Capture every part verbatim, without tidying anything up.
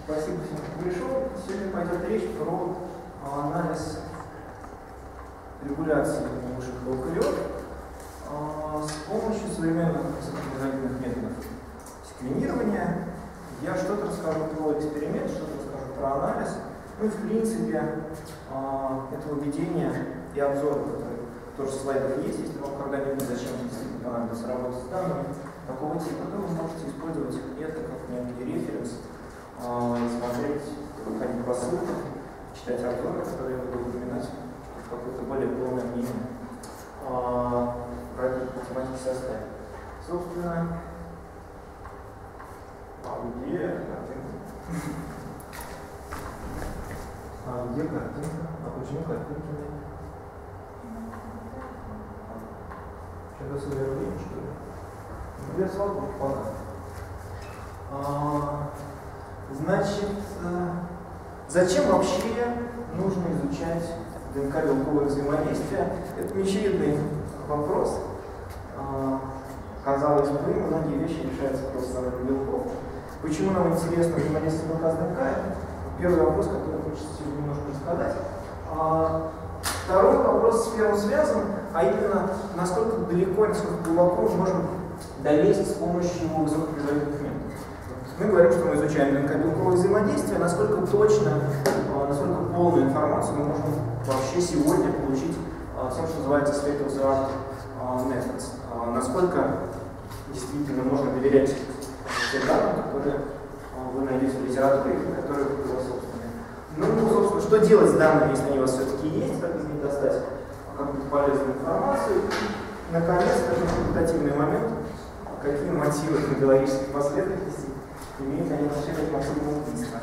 Спасибо всем, кто пришел. Сегодня пойдет речь про анализ регуляции высших эукариот с помощью современных высокопроизводительных методов секвенирования. Я что-то расскажу про эксперимент, что-то расскажу про анализ. Ну и в принципе этого введения и обзора, который тоже в слайдах есть, если вам когда-нибудь зачем действительно понадобится работать с данными такого типа, то вы можете использовать это как некий референс, смотреть, выходить по ссылкам, читать обзоры, которые я буду упоминать, какое-то более полное мнение про эту математику составить. Собственно, а где картинка? А где картинка? А почему картинки нет? Что-то совершенно, что ли? Где слава Богу, а, Значит, зачем вообще нужно изучать ДНК-белковое взаимодействие? Это неочевидный вопрос. Казалось бы, многие вещи решаются просто анализом белков. Почему нам интересно взаимодействие белка с ДНК? Это первый вопрос, который хочется сегодня немножко рассказать. Второй вопрос с первым связан, а именно, насколько далеко и насколько глубоко мы можем долезть с помощью высокопроизводительных методов. Мы говорим, что мы изучаем ДНК-белковое взаимодействие, насколько точно, насколько полную информацию мы можем вообще сегодня получить тем, что называется state of the art methods. Насколько действительно можно доверять тем данным, которые вы найдете в литературе, которые вы собственные. Ну, собственно, что делать с данными, если они у вас все-таки есть, как из них достать какую-то полезную информацию. И, наконец, это факультативный момент, какие мотивы методологических последовательностей имеют они отношение к мотивам убийства.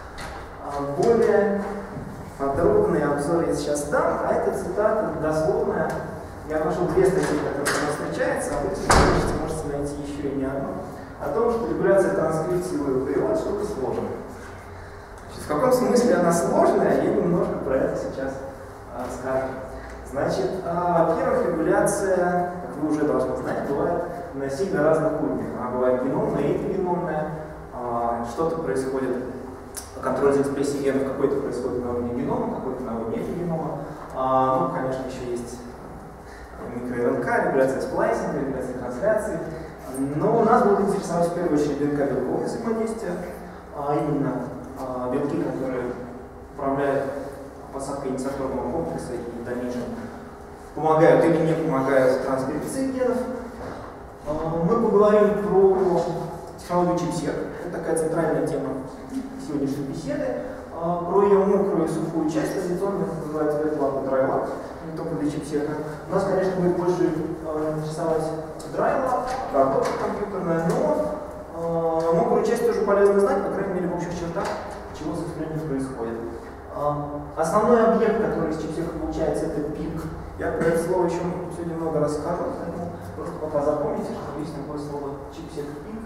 Более подробный обзор я сейчас дам, а это цитата дословная. Я нашел две статьи, которые у нас встречаются, а вы, если можете, можете найти еще и не одну, о том, что регуляция транскрипции в эукариот штука сложная. Значит, в каком смысле она сложная, я немножко про это сейчас а, скажу. Значит, а, во-первых, регуляция, как вы уже должны знать, бывает на сильно разных уровнях. Она бывает геномная и эпигеномная. Что-то происходит, контроль за экспрессией генов какой-то происходит на уровне генома, какой-то на уровне эпигенома. А, ну, конечно, еще есть микро-РНК, регуляция сплайсинга, регуляция трансляции. Но нас будут интересовать в первую очередь ДНК-белковое взаимодействие, а именно а, белки, которые управляют посадкой инициаторного комплекса и в дальнейшем помогают или не помогают транскрипции генов. А, мы поговорим про технологию чипсет. Это такая центральная тема сегодняшней беседы. А, про ее мокрую и сухую часть, традиционно это называется wet-lab и dry-lab, не только для чипсета. Нас, конечно, будет больше э, интересовать dry-lab, работа компьютерная, но э, мокрую часть тоже полезно знать, по крайней мере, в общих чертах, чего с экспериментом происходит. Э, основной объект, который из чипсета получается, это пик. Я про это слово еще сегодня много раз скажу, поэтому просто пока запомните, что есть такое слово чипсет-пик.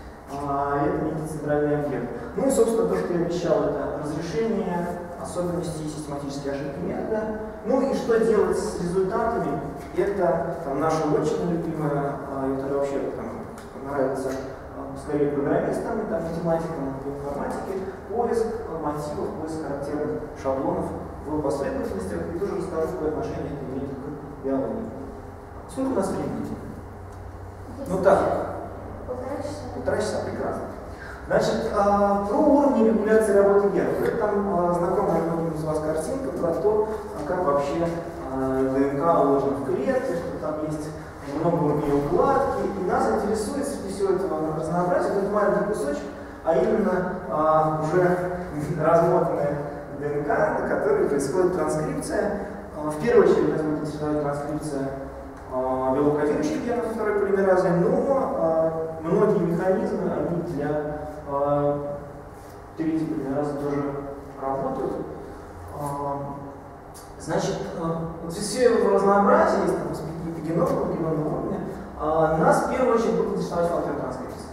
А, это некий центральный объект. Ну и, собственно, то, что я обещал, это разрешение, особенности и систематические ошибки метода. Ну и что делать с результатами, это там, наша очень любимая, а, это вообще там, нравится а, скорее программистам, и, там, математикам и информатике, поиск мотивов, поиск характерных шаблонов в последовательностях, и тоже расскажу, какое отношение это имеет к биологии. Сколько у нас времени? Ну так. Полтора часа. Полтора часа, прекрасно. Значит, а, про уровни регуляции работы генов. Это там а, знакомая многим из вас картинка про то, а, как вообще а, ДНК уложена в клетке, что там есть много уровней укладки. И нас интересует среди всего этого разнообразия этот маленький кусочек, а именно а, уже размотанная ДНК, на которой происходит транскрипция. А, в первую очередь нас будет интересовать транскрипция белокодирующих генов второй полимеразы, но а, многие механизмы, они для а, третьей полимеразы тоже работают. А, значит, а, вот все его разнообразие, есть там аспекты геномного, геномного уровня, а, нас в первую очередь будет интересовать фактор транскрипции.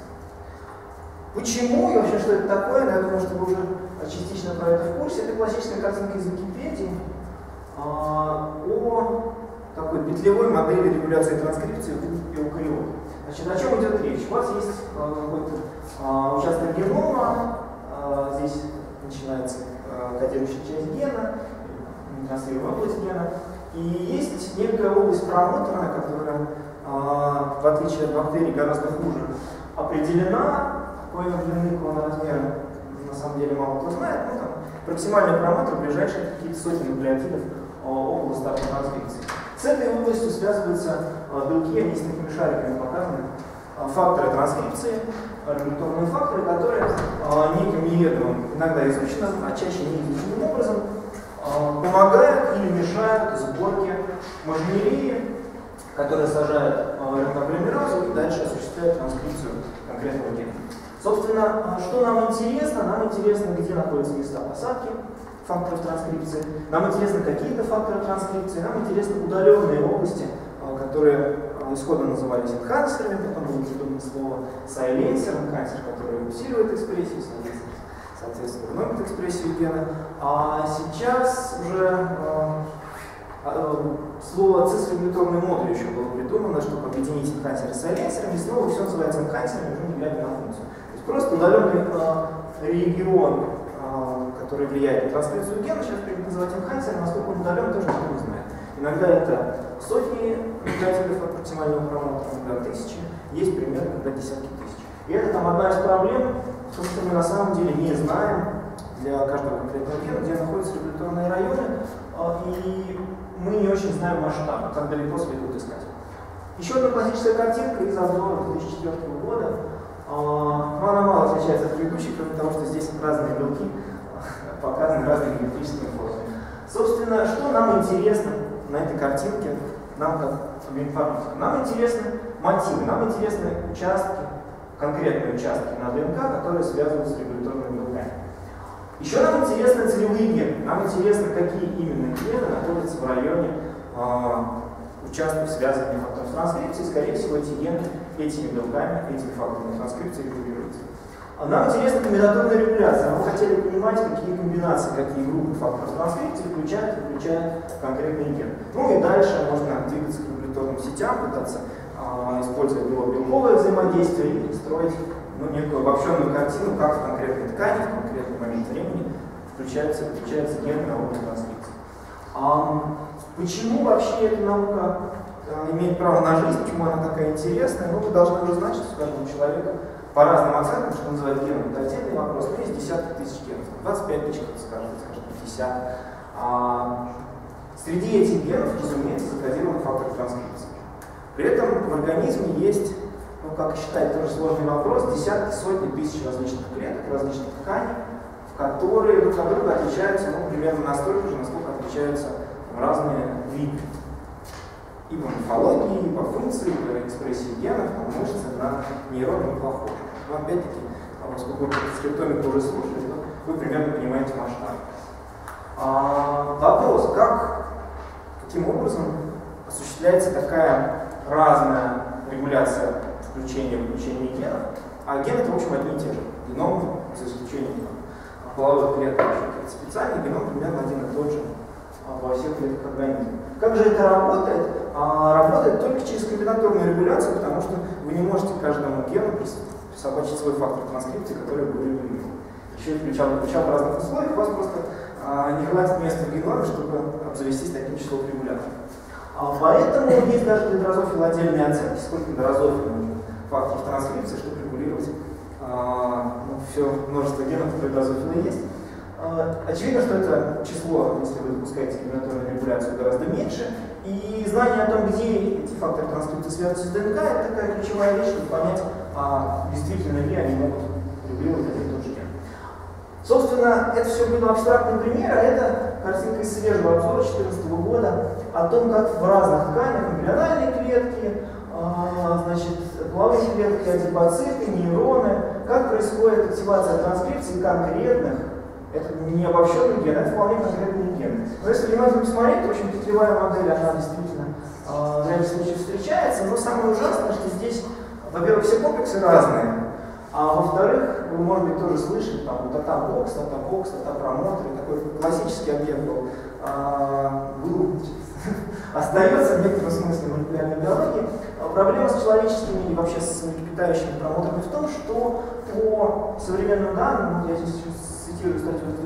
Почему и вообще что это такое, я думаю, что вы уже частично про это в курсе. Это классическая картинка из Википедии а, о такой петлевой модели регуляции транскрипции в эукариот. Значит, о чем идет речь? У вас есть э, какой-то э, участок генома, э, здесь начинается э, кодирующая часть гена, транслируемая область гена. И есть некая область промоторная, которая, э, в отличие от бактерий, гораздо хуже определена. Какой длины клоноразмера, на самом деле мало кто знает, но там проксимальный промотор ближайшие какие-то сотни нуклеотидов э, около старта транскрипции. С этой областью связываются э, белки, они с такими шариками показаны, э, факторы транскрипции, регуляторные факторы, которые э, неким неведомым, иногда изученным, а чаще неизученным образом э, помогают или мешают сборке мажинерии, которая сажает э, рентополимеразу и дальше осуществляет транскрипцию конкретного гена. Собственно, что нам интересно? Нам интересно, где находятся места посадки факторов транскрипции. Нам интересно какие-то факторы транскрипции. Нам интересны удаленные области, которые исходно назывались энхансерами, потом было придумано слово сайленсер, энхансер, который усиливает экспрессию, соответственно, гномит экспрессию гена. А сейчас уже слово цисрегуляторный модуль еще было придумано, чтобы объединить энхансеры с сайленсерами, и снова все называется энхансерами, уже не глядя на функцию. То есть просто удаленный э, регион, э, который влияет на транскрипцию гена, сейчас принято называть энхансером, насколько он удален, тоже никто не знает. Иногда это сотни нуклеотидов от максимального промотора, иногда тысячи, есть примеры, когда десятки тысяч. И это там одна из проблем, потому что мы на самом деле не знаем для каждого конкретного гена, где находятся регуляторные районы, э, и мы не очень знаем масштаб, как далеко следует искать. Еще одна классическая картинка из обзора две тысячи четвёртого года. Но она мало отличается от предыдущей, кроме того, что здесь разные белки показаны разными геометрическими формами. Собственно, что нам интересно на этой картинке, нам как биоинформатика? Нам интересны мотивы, нам интересны участки, конкретные участки на ДНК, которые связываются с регуляторными белками. Еще нам интересны целевые гены. Нам интересно, какие именно гены находятся в районе э, участков, связанных факторов транскрипции. Скорее всего, эти гены этими белками, этими факторами транскрипции регулируются. А нам интересна комбинаторная регуляция. Мы хотели понимать, какие комбинации, какие группы факторов транскрипции включают и выключают конкретные гены. Ну и дальше можно двигаться к регуляторным сетям, пытаться э, использовать белковое взаимодействие и строить ну, некую обобщенную картину, как в конкретной ткани, в конкретный момент времени включаются, включаются гены на уровне транскрипции. А почему вообще эта наука а, имеет право на жизнь, почему она такая интересная? Ну, вы должны уже знать, что у каждого человека по разным оценкам, что называют геном, это отдельный вопрос, но есть десятки тысяч генов, двадцать пять тысяч, кто-то скажет, скажет пятьдесят. А, среди этих генов, разумеется, закодирован фактор транскрипции. При этом в организме есть, ну, как считать, тоже сложный вопрос, десятки, сотни тысяч различных клеток, различных тканей, которые друг от друга отличаются, ну, примерно настолько же, насколько отличаются разные виды. И по морфологии, и по функции, и по экспрессии генов, по мышцы на нейроны не похожи. Но опять-таки, поскольку вы скриптомику уже слушали, вы примерно понимаете масштаб. А, вопрос, как, каким образом осуществляется такая разная регуляция включения и выключения генов, а гены-то, в общем, одни и те же. Геном, за исключением половых клеток, специальный геном примерно один и тот же во всех клетках организма. Как же это работает? А, работает только через комбинаторную регуляцию, потому что вы не можете каждому гену присобачить свой фактор транскрипции, который вы регулируете. Еще и включал, включал в разных условиях, у вас просто а, не хватит места в геноме, чтобы обзавестись таким числом регуляторов. А, поэтому есть даже для дрозофила отдельные оценки, сколько дрозофила нужно факторов транскрипции, чтобы регулировать а, ну, все множество генов, которые дрозофила есть. Очевидно, что это число, если вы допускаете комбинаторную регуляцию, гораздо меньше. И знание о том, где эти факторы транскрипции связаны с ДНК, это такая ключевая вещь, чтобы понять, а действительно ли они могут регулировать один и тот же ген. Собственно, это все было абстрактный пример, а это картинка из свежего обзора две тысячи четырнадцатого года о том, как в разных тканях, эмбриональные клетки, а, значит, половые клетки, адипоциты, нейроны, как происходит активация транскрипции конкретных. Это не обобщенный ген, это вполне конкретный ген. Но если внимательно посмотреть, то очень петлевая модель, она действительно э, в ряде случаев встречается, но самое ужасное, что здесь, во-первых, все комплексы разные, а во-вторых, вы, может быть, тоже слышали, там, дата-бокс, дата-бокс, дата-промотор, такой классический объект был, э, был остается в некотором смысле молекулярной биологии. Проблема с человеческими и вообще с млекопитающими промоторами в том, что по современным данным, я здесь цитирую статью две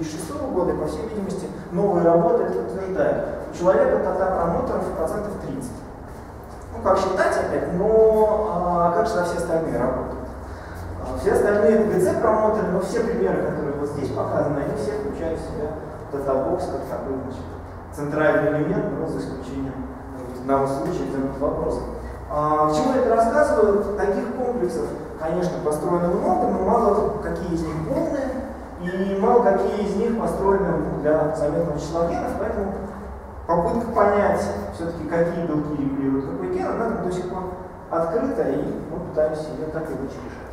две тысячи шестого года, и, по всей видимости, новые работы это подтверждают. У человека тата-промоторов процентов тридцать. Ну, как считать опять, но а, как же все остальные работают? А, все остальные би си-промоторы, но все примеры, которые вот здесь показаны, они все включают в себя датабокс как такой, значит, центральный элемент, но за исключением в данном случае этого вопроса. А, к чему я это рассказываю? Таких комплексов, конечно, построено много, но мало какие из них полные, и мало какие из них построены для заметного числа генов, поэтому попытка понять все-таки, какие белки регулируют какой ген, она там до сих пор открыта, и мы пытаемся ее так и иначе решать.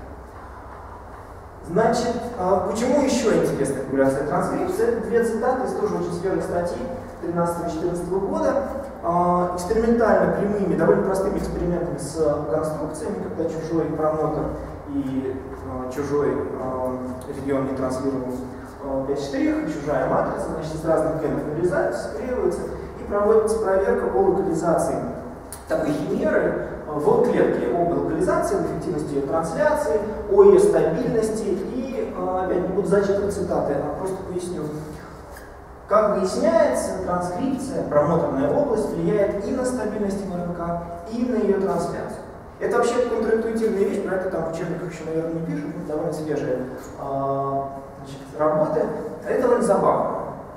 Значит, почему еще интересна регуляция транскрипции? Это две цитаты из тоже очень свежих статей две тысячи тринадцатого-две тысячи четырнадцатого года. Экспериментально прямыми, довольно простыми экспериментами с конструкциями, когда чужой промотор и чужой регион не транслировал пять штрих, чужая матрица, значит, из разных генов вырезаются, склеиваются, и проводится проверка по локализации такой химеры в клетке, об локализации, об эффективности ее трансляции, о ее стабильности, и, опять, не буду зачитывать цитаты, а просто поясню. Как выясняется, транскрипция, промоторная область, влияет и на стабильность эм эр эн ка, и на ее трансляцию. Это вообще контринтуитивная вещь, про это там в учебниках еще, наверное, не пишут, но довольно свежие значит, работы. Это довольно забавно.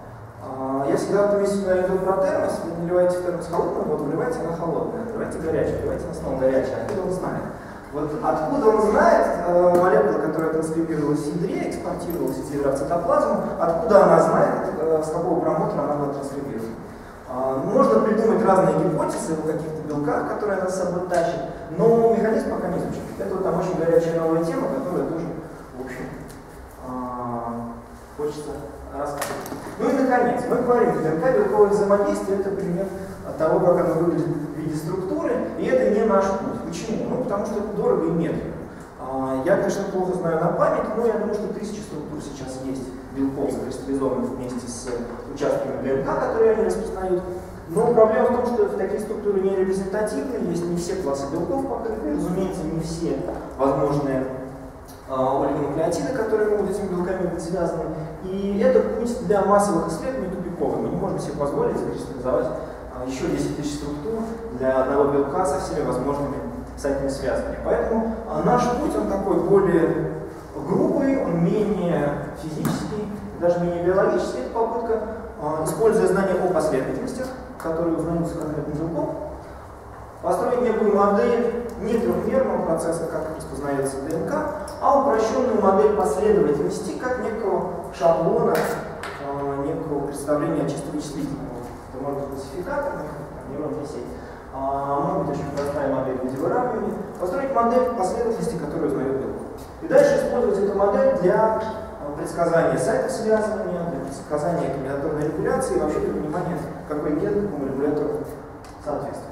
Я всегда в этом месте говорю про термос. Вы наливаете в термос холодную воду, вливаете, она холодная. Вливаете горячую, вливаете, она снова горячая. Откуда он знает? Вот откуда он знает э, молекула, которая транскрибировалась в ядре, экспортировалась из ядра в цитоплазму, откуда она знает, э, с какого промотора она была транскрибирована? Э, можно придумать разные гипотезы о каких-то белках, которые она с собой тащит, но механизм пока не изучен. Это вот там очень горячая новая тема, которая тоже, в общем, э, хочется рассказать. Ну и наконец, мы говорим, ДНК белковое взаимодействие — это пример того, как оно выглядит в виде структуры, и это не наш путь. Почему? Ну, потому что это дорого и медленно. Я, конечно, плохо знаю на память, но я думаю, что тысячи структур сейчас есть белков, закристаллизованных вместе с участками ДНК, которые они распознают. Но проблема в том, что такие структуры не репрезентативны, есть не все классы белков покрыты, разумеется, не все возможные олигонуклеотиды, которые могут с этими белками быть связаны. И это путь для массовых исследований тупиковый. Мы не можем себе позволить закристаллизовать еще десять тысяч структур для одного белка со всеми возможными кстати, связанными. Поэтому наш путь, он такой более грубый, он менее физический, даже менее биологический. Это попытка, используя знания о последовательностях, которые узнаются конкретным белком, построить некую модель не трехмерного процесса, как распознается ДНК, а упрощенную модель последовательности, как некого шаблона, некого представления чисто вычислительного. Это может быть классификатор, нейронная сеть, а, может быть очень простая модель в виде выравнивания. Построить модель последовательности, которую узнает белок. И дальше использовать эту модель для предсказания сайтов связывания, для предсказания комбинаторной регуляции и вообще для понимания, какой ген какому регулятору соответствует.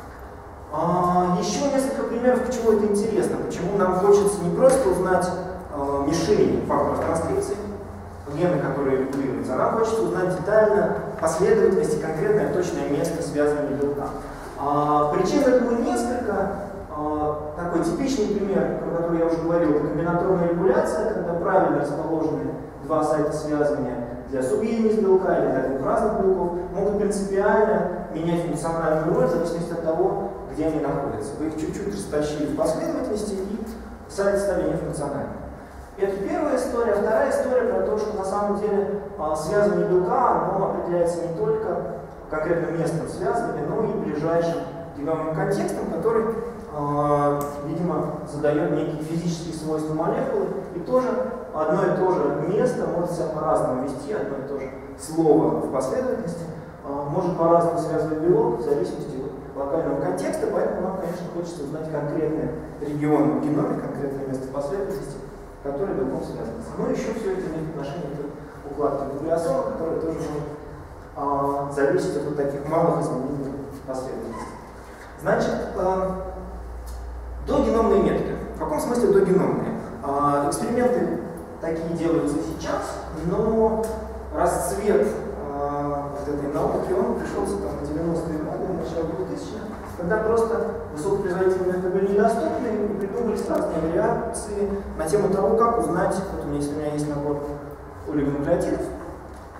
А, еще несколько примеров, почему это интересно, почему нам хочется не просто узнать а, мишени факторов транскрипции, гены, которые регулируются, а нам хочется узнать детально последовательность и конкретное точное место связывания белка. А, причин этому несколько. А, такой типичный пример, про который я уже говорил, это комбинаторная регуляция, когда правильно расположены два сайта связывания для субъединиц белка или для двух разных белков, могут принципиально менять функциональную роль в зависимости от того, где они находятся. Вы их чуть-чуть растащили в последовательности, и сайты стали нефункциональными. Это первая история. Вторая история про то, что на самом деле связывание белка оно определяется не только конкретным местом связывания, но и ближайшим геномным контекстом, который, э, видимо, задает некие физические свойства молекулы. И тоже одно и то же место может себя по-разному вести, одно и то же слово в последовательности э, может по-разному связывать белок в зависимости от локального контекста, поэтому нам, конечно, хочется узнать конкретный регион в геноме, конкретное место последовательности, который белком связывается. Но еще все это имеет отношение к укладке нуклеосома, которая тоже может а, зависеть от вот таких малых изменений последовательности. Значит, а, догеномные методы. В каком смысле догеномные? А, эксперименты такие делаются сейчас, но расцвет а, вот этой науки, он пришелся там на девяностые годы, начало двухтысячных, когда просто высокопроизводительные методы были недоступны, и придумывались разные вариации на тему того, как узнать, вот у меня, если у меня есть набор олигонуклеотидов,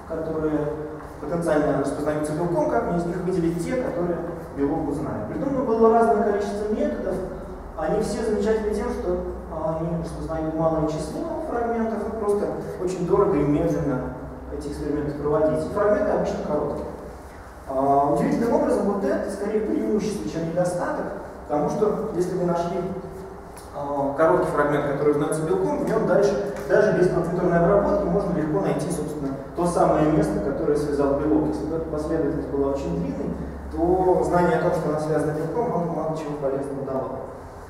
которые потенциально распознаются белком, как мне из них выделить те, которые белок узнает. Придумано было разное количество методов, они все замечательны тем, что они распознают малое число фрагментов, и просто очень дорого и медленно эти эксперименты проводить. И фрагменты обычно короткие. А, удивительным образом вот это скорее преимущество, чем недостаток, потому что если вы нашли а, короткий фрагмент, который узнается белком, в нем дальше, даже без компьютерной обработки, можно легко найти, собственно, то самое место, которое связал белок. Если бы эта последовательность была очень длинной, то знание о том, что она связана белком, вам мало чего полезного давало.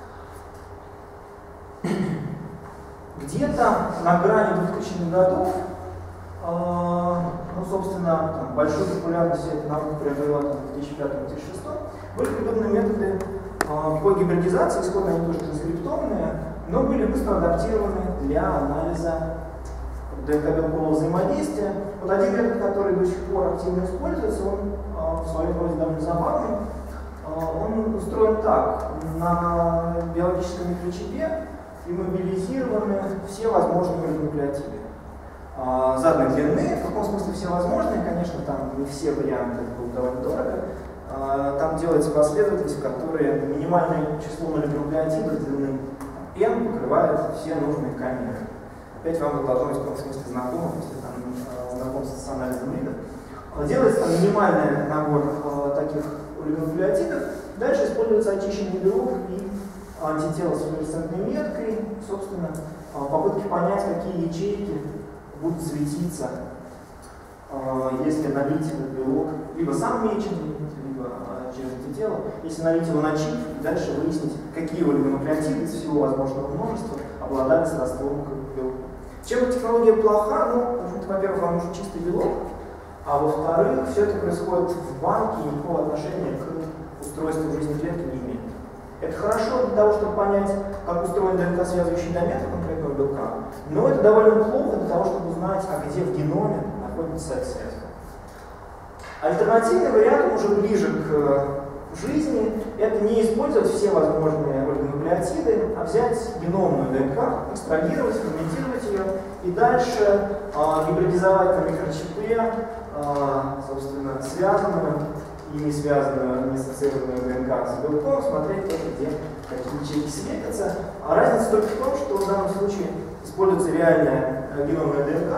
Где-то на грани двухтысячных годов, э, ну, собственно, там, большую популярность эта наука приобрела в две тысячи пятом — две тысячи шестом, были придуманы методы э, по гибридизации, исходно они тоже транскриптомные, но были быстро адаптированы для анализа ДНК-белкового взаимодействия. Вот один метод, который до сих пор активно используется, он э, в своем роде довольно забавный. Э, он устроен так: на биологическом микрочипе иммобилизированы все возможные нуклеотиды. А, заданной длины, в каком смысле все возможные, конечно, там не все варианты, это было довольно дорого. А, там делается последовательность, в которой минимальное число нуклеотидов длины n покрывает все нужные камеры. Опять вам это должно быть в каком смысле знакомо, если там а, знакомство с анализом видов. А, делается там минимальный набор а, таких олигонуклеотидов, дальше используется очищенный белок и антитела с флуоресцентной меткой, собственно, попытки понять, какие ячейки будут светиться, если налить этот белок либо сам меченый, либо через антитело. Если налить его на чип, и дальше выяснить, какие олигонуклеотиды из всего возможного множества обладали сродством к белку. Чем эта технология плоха? Ну, во-первых, вам нужен чистый белок, а во-вторых, все это происходит в банке и никакого отношения к устройству жизни клетки не имеет. Это хорошо для того, чтобы понять, как устроен ДНК-связывающий домен конкретного белка, но это довольно плохо для того, чтобы узнать, а где в геноме находится эта связь. Альтернативный вариант, уже ближе к жизни, это не использовать все возможные олигонуклеотиды, а взять геномную ДНК, экстрагировать, ферментировать ее и дальше э, гибридизовать на микрочипе, э, собственно, связанную и не связанную, не ассоциированную ДНК с белком, смотреть тоже, где какие ячейки светятся. А разница только в том, что в данном случае используется реальная геномная ДНК,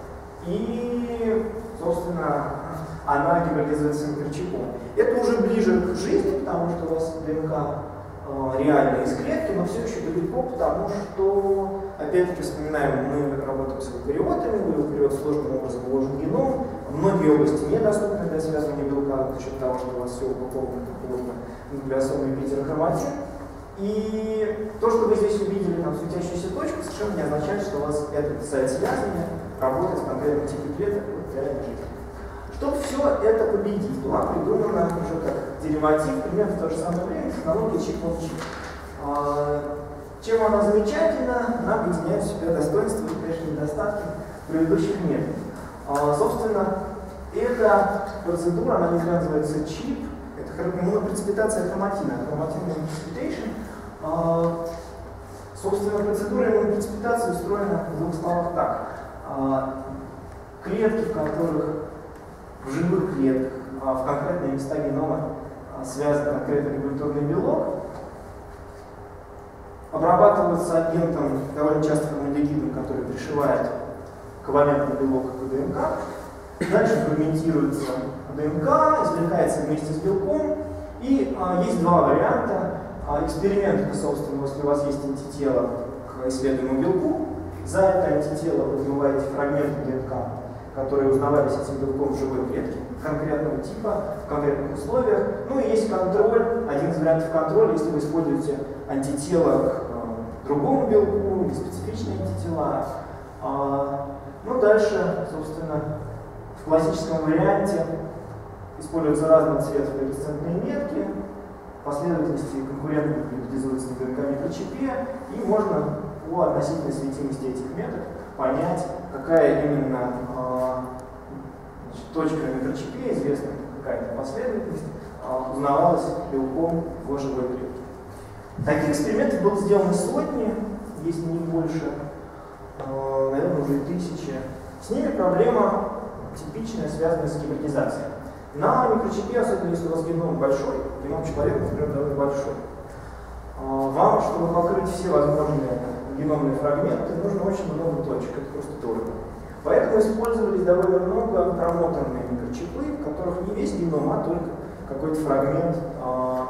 и, собственно, она гибридизуется микрочипом. Это уже ближе к жизни, потому что у вас ДНК э, реальная из клетки, но все еще далеко, потому что, опять-таки, вспоминаем, мы работаем с эукариотами, у эукариот сложным образом уложен геном, многие области недоступны для связывания белка, за счет того, что у вас все упаковано плотно нуклеосомный гетерохроматин. И то, что вы здесь увидели, там, светящуюся точку, совершенно не означает, что у вас этот сайт связывания работает в конкретном типе клеток для жизни. Чтобы все это победить, была придумана уже как дериватив, примерно в то же самое время, технология чип-он-чип. Чем она замечательна, она объединяет в себе достоинства и, конечно, недостатки предыдущих методов. А, собственно, эта процедура, она не зря называется чип, это иммунопреципитация хроматина, хроматин immunoprecipitation. А, собственно, процедура иммунопреципитации устроена в двух словах так. А, клетки, в которых, в живых клетках, а в конкретные места генома а, связан конкретный регуляторный белок, обрабатываются агентом, довольно часто формальдегидом, который пришивает ковалентный белок к ДНК. Дальше ферментируется ДНК, извлекается вместе с белком. И а, есть два варианта. А, эксперимент, собственно, если у вас есть антитело к исследуемому белку, за это антитело вы выбиваете фрагменты ДНК, которые узнавались этим белком в живой клетке, конкретного типа, в конкретных условиях. Ну и есть контроль, один из вариантов контроля, если вы используете антитело к э, другому белку, или специфичные антитела. А, ну дальше, собственно, в классическом варианте используются разные цвета флуоресцентные метки, последовательности конкурентно гибридизуются на ДНК микрочипе, и можно по относительной светимости этих меток понять, какая именно э, значит, точка на микрочипе, известна какая-то последовательность, э, узнавалась белком в живой клетке. Таких экспериментов было сделано сотни, если не больше, э, наверное, уже тысячи. С ними проблема типичное, связанное с гибридизацией. На микрочипе, особенно если у вас геном большой, геном человека, например, довольно большой, вам, чтобы покрыть все возможные геномные фрагменты, нужно очень много точек, это просто дорого. Поэтому использовались довольно много промоторные микрочипы, в которых не весь геном, а только какой-то фрагмент а,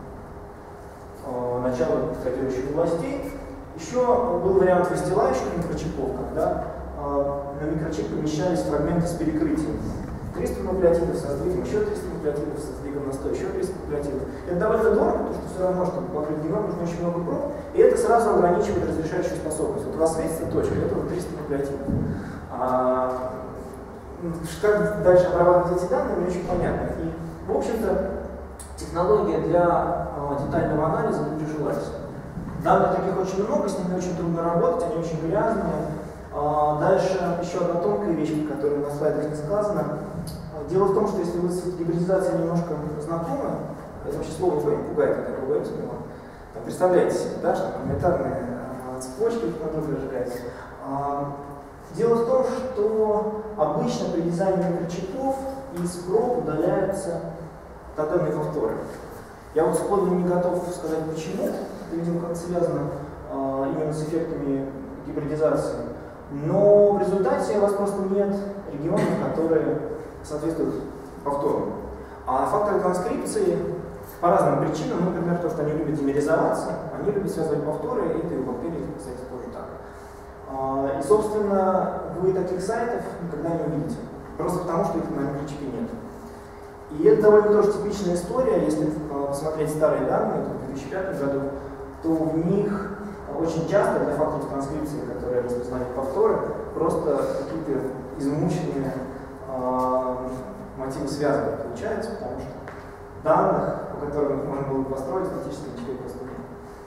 а, начала кодирующих областей. Еще был вариант выстилающих микрочипов, когда а, на микрочип помещались фрагменты с перекрытием. триста нуклеотидов со сдвигом, еще триста нуклеотидов со сдвигом на сто, еще триста нуклеотидов. Это довольно дорого, потому что все равно, чтобы покрыть геном, нужно очень много проб, и это сразу ограничивает разрешающую способность. Вот у вас светится точка, это вот триста нуклеотидов. А, как дальше обрабатывать эти данные, не очень понятно. И, в общем-то, технология для а, детального анализа не прижилась. Данных таких очень много, с ними очень трудно работать, они очень грязные. А, дальше еще одна тонкая вещь, которая на слайдах не сказана. Дело в том, что если вы с гибридизацией немножко знакомы, это вообще слово никого не пугает, когда я говорю с него. Представляете себе, да, что комментарные а, цепочки друг на друга сжигаются. А, дело в том, что обычно при дизайне микрочипов из проб удаляются тотемные повторы. Я вот сходу не готов сказать почему, это, видимо, как-то связано а, именно с эффектами гибридизации. Но в результате у вас просто нет регионов, которые соответствуют повторам. А факторы транскрипции по разным причинам, ну, например, то, что они любят димеризоваться, они любят связывать повторы, и это и у бактерий, кстати, тоже так. И, собственно, вы таких сайтов никогда не увидите, просто потому, что их на микрочипе нет. И это довольно тоже типичная история, если посмотреть старые данные, в две тысячи пятом году, то в них очень часто для факторов транскрипции, которые распознают повторы, просто какие-то измученные э, мотивы связывания получаются, потому что данных, по которым можно было бы построить, фактически ничего просто нет.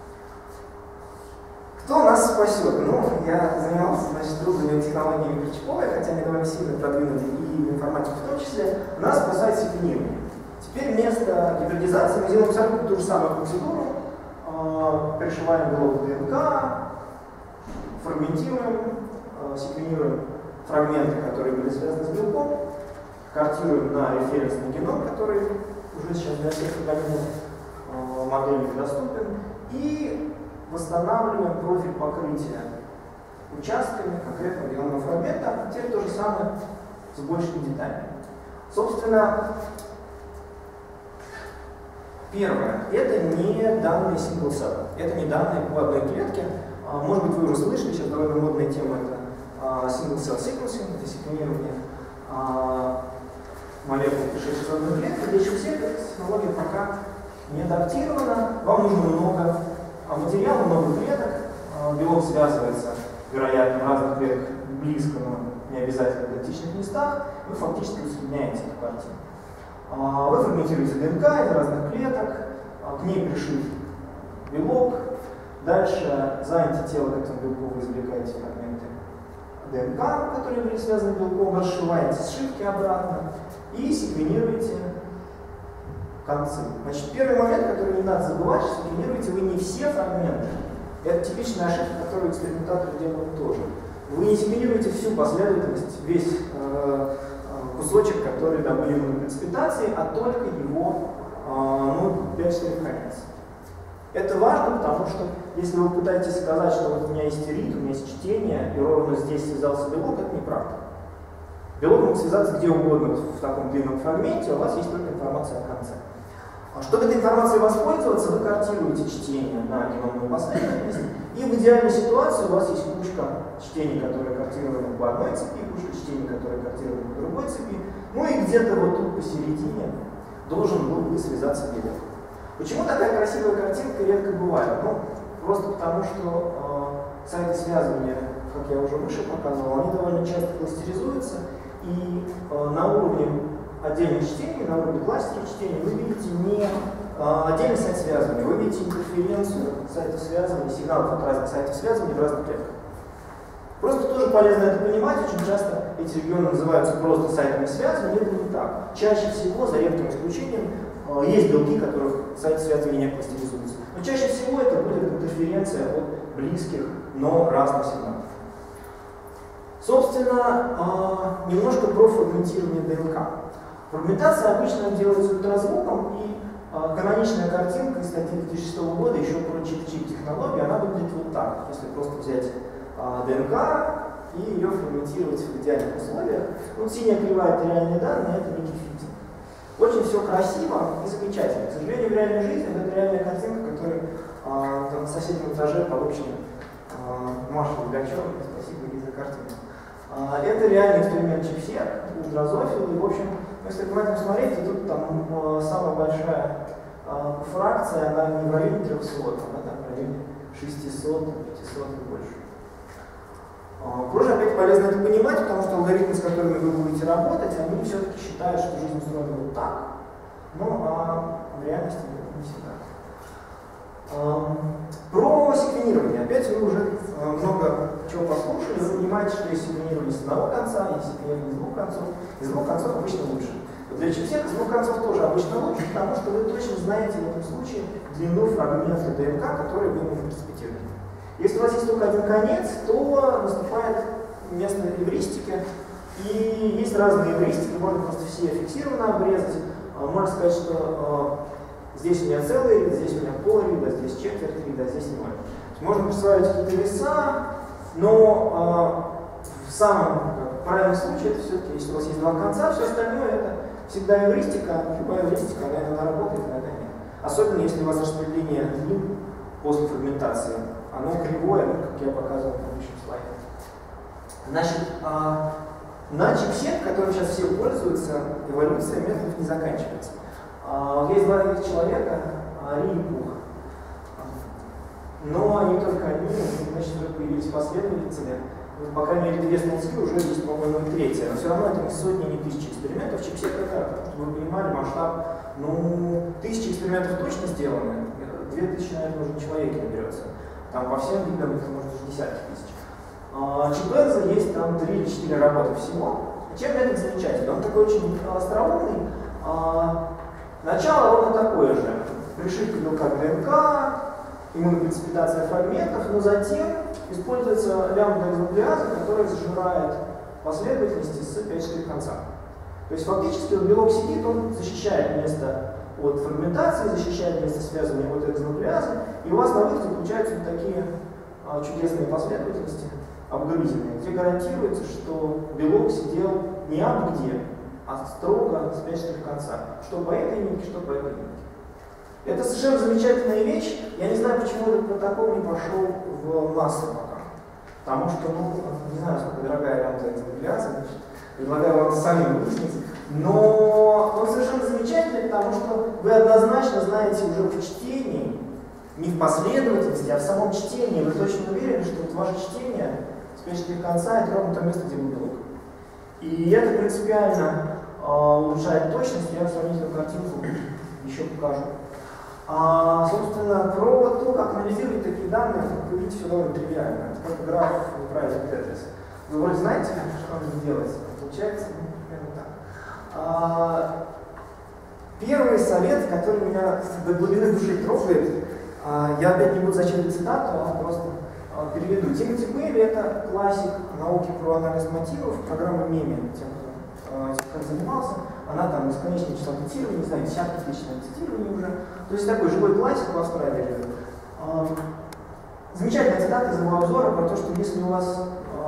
Кто нас спасет? Ну, я занимался, значит, трудными технологиями микрочиповой, хотя они довольно сильно продвинуты и в информатике в том числе. Нас спасает секвенирование. Теперь вместо гибридизации мы делаем абсолютно ту же самую процедуру. Пришиваем белок в ДНК, фрагментируем, секвенируем фрагменты, которые были связаны с белком, картируем на референсный геном, который уже сейчас для всех организмов моделей доступен, и восстанавливаем профиль покрытия участками конкретного геномного фрагмента. Теперь то же самое с большими деталями. Собственно, первое, это не данные single cell, это не данные по одной клетке. Может быть, вы уже слышали, сейчас довольно модная тема это single cell sequencing, это секвенирование молекул, пришедших в одну клетку. Для всех эта технология пока не адаптирована. Вам нужно много материала, много клеток. Белок связывается, вероятно, в разных клетках близко, но не обязательно в идентичных местах. Вы фактически усредняете эту картину. Вы фрагментируете ДНК из разных клеток, к ней пришит белок. Дальше за антитело к этому белку вы извлекаете фрагменты ДНК, которые были связаны с белком, расшиваете сшивки обратно и секвенируете концы. Значит, первый момент, который не надо забывать, что секвенируете вы не все фрагменты. Это типичная ошибка, которую экспериментаторы делают тоже. Вы не секвенируете всю последовательность, весь э, кусочек, который добыли на преципитации, а только его э, ну, пять-четыре страниц. Это важно, потому что если вы пытаетесь сказать, что вот у меня есть рит, у меня есть чтение, и ровно здесь связался белок, это неправда. Белок мог связаться где угодно в таком длинном фрагменте, у вас есть только информация о конце. Чтобы этой информацией воспользоваться, вы картируете чтение на геномную последовательность, и в идеальной ситуации у вас есть кучка чтений, которые картированы по одной цепи, кучка чтений, которые картированы по другой цепи, ну и где-то вот тут посередине должен был бы связаться белок. Почему такая красивая картинка редко бывает? Ну, просто потому, что э, сайты связывания, как я уже выше показывал, они довольно часто кластеризуются, и э, на уровне отдельных чтений, на уровне кластера чтений вы видите не э, отдельный сайт связывания, вы видите интерференцию сайтов связывания, сигналов от разных сайтов связывания в разных клетках. Просто тоже полезно это понимать, очень часто эти регионы называются просто сайтами связывания, это не так. Чаще всего, за редким исключением, э, есть белки, которых сайты связывания не кластеризуются. Но чаще всего это будет интерференция от близких, но разных сигналов. Собственно, э, немножко про фрагментирование ДНК. Фрагментация обычно делается ультразвуком, и э, каноничная картинка из статьи две тысячи шестого года еще про чип-чип технологию, она выглядит вот так. Если просто взять э, ДНК и ее фрагментировать в идеальных условиях. Ну, синяя кривая — это реальные данные, это некий фильтр. Очень все красиво и замечательно. К сожалению, в реальной жизни это реальная картинка, которую э, там, на соседнем этаже получили э, Маша Логачева, спасибо ей за картинку. Э, это реальный эксперимент чипсек, ультразофил, и в общем, если внимательно смотреть, то тут там э, самая большая э, фракция, она не в районе трехсот, она там в районе шестисот, пятисот и больше. Позже опять полезно это понимать, потому что алгоритмы, с которыми вы будете работать, они все-таки считают, что жизнь устроена вот так, но а в реальности не всегда. Про секвенирование. Опять вы уже много чего послушали, вы понимаете, что есть секвенирование с одного конца, есть секвенирование с двух концов. Из двух концов обычно лучше. Для чипсека с двух концов тоже обычно лучше, потому что вы точно знаете в этом случае длину фрагмента ДНК, который вы ему интерпретируете. Если у вас есть только один конец, то наступает место эвристики, и есть разные эвристики, можно просто все фиксированно обрезать. Можно сказать, что э, здесь у меня целый ряд, здесь у меня пол ряда, здесь четверть ряда, здесь ноль. Можно представить какие-то веса, но э, в самом как, правильном случае это все-таки, если у вас есть два конца, все остальное это всегда эвристика, любая эвристика, она иногда работает, иногда нет. Особенно если у вас распределение длин после фрагментации. Оно кривое, ну, как я показывал в предыдущем слайде. Значит, а, на чипсет, которым сейчас все пользуются, эволюция методов не заканчивается. А, есть два человека, Ри и Пух. Но не только они, значит, уже появились последователи. По крайней мере, две столбцы уже есть, по-моему, и третья. Но все равно это не сотни, не тысячи экспериментов. Чипсет это, чтобы вы понимали, масштаб, ну, тысячи экспериментов точно сделаны, две тысячи, наверное, уже человек наберется. Там по всем видам это может уже десятки тысяч. Чипенза есть там три или четыре работы всего. Чем метод замечательный? Он такой очень остроумный. А, начало ровно такое же. Пришивка белка к ДНК, иммунопреципитация фрагментов, но затем используется лямбда-экзоглиаза, которая зажирает последовательности с пять четыре конца. То есть фактически вот белок сидит, он защищает место от фрагментации, защищает место связывания от экзоглиазы, и у вас на выходе получаются вот такие а, чудесные последовательности, обгрызенные, где гарантируется, что белок сидел не абы где, а строго с пять четыре конца, что по этой нитке, что по этой нитке. Это совершенно замечательная вещь. Я не знаю, почему этот протокол не пошел в массы пока. Потому что, ну, не знаю, сколько дорогая лямбда экзоглиаза, значит, предлагаю вам самим выяснить. Но он совершенно замечательный, потому что вы однозначно знаете уже в чтении, не в последовательности, а в самом чтении, вы точно уверены, что вот ваше чтение с пять четыре конца — это ровно то место, где был белок. И это принципиально э, улучшает точность. Я сравнительную картинку еще покажу. А, собственно, про то, как анализировать такие данные, вы видите, все довольно тривиально. Это как граф неправильный тетрис. Вы вроде знаете, что надо делать, получается примерно так. А, первый совет, который меня до глубины души трогает, а, я опять не буду зачитывать цитату, а просто а, переведу. Тимоти Бейли — это классик науки про анализ мотивов, программа Меми, тем, кто а, как занимался. Она там бесконечное число цитирований, не знаю, десятки тысяч цитирований уже. То есть такой живой классик в Австралии живет. А, замечательная цитата из его обзора про то, что если у вас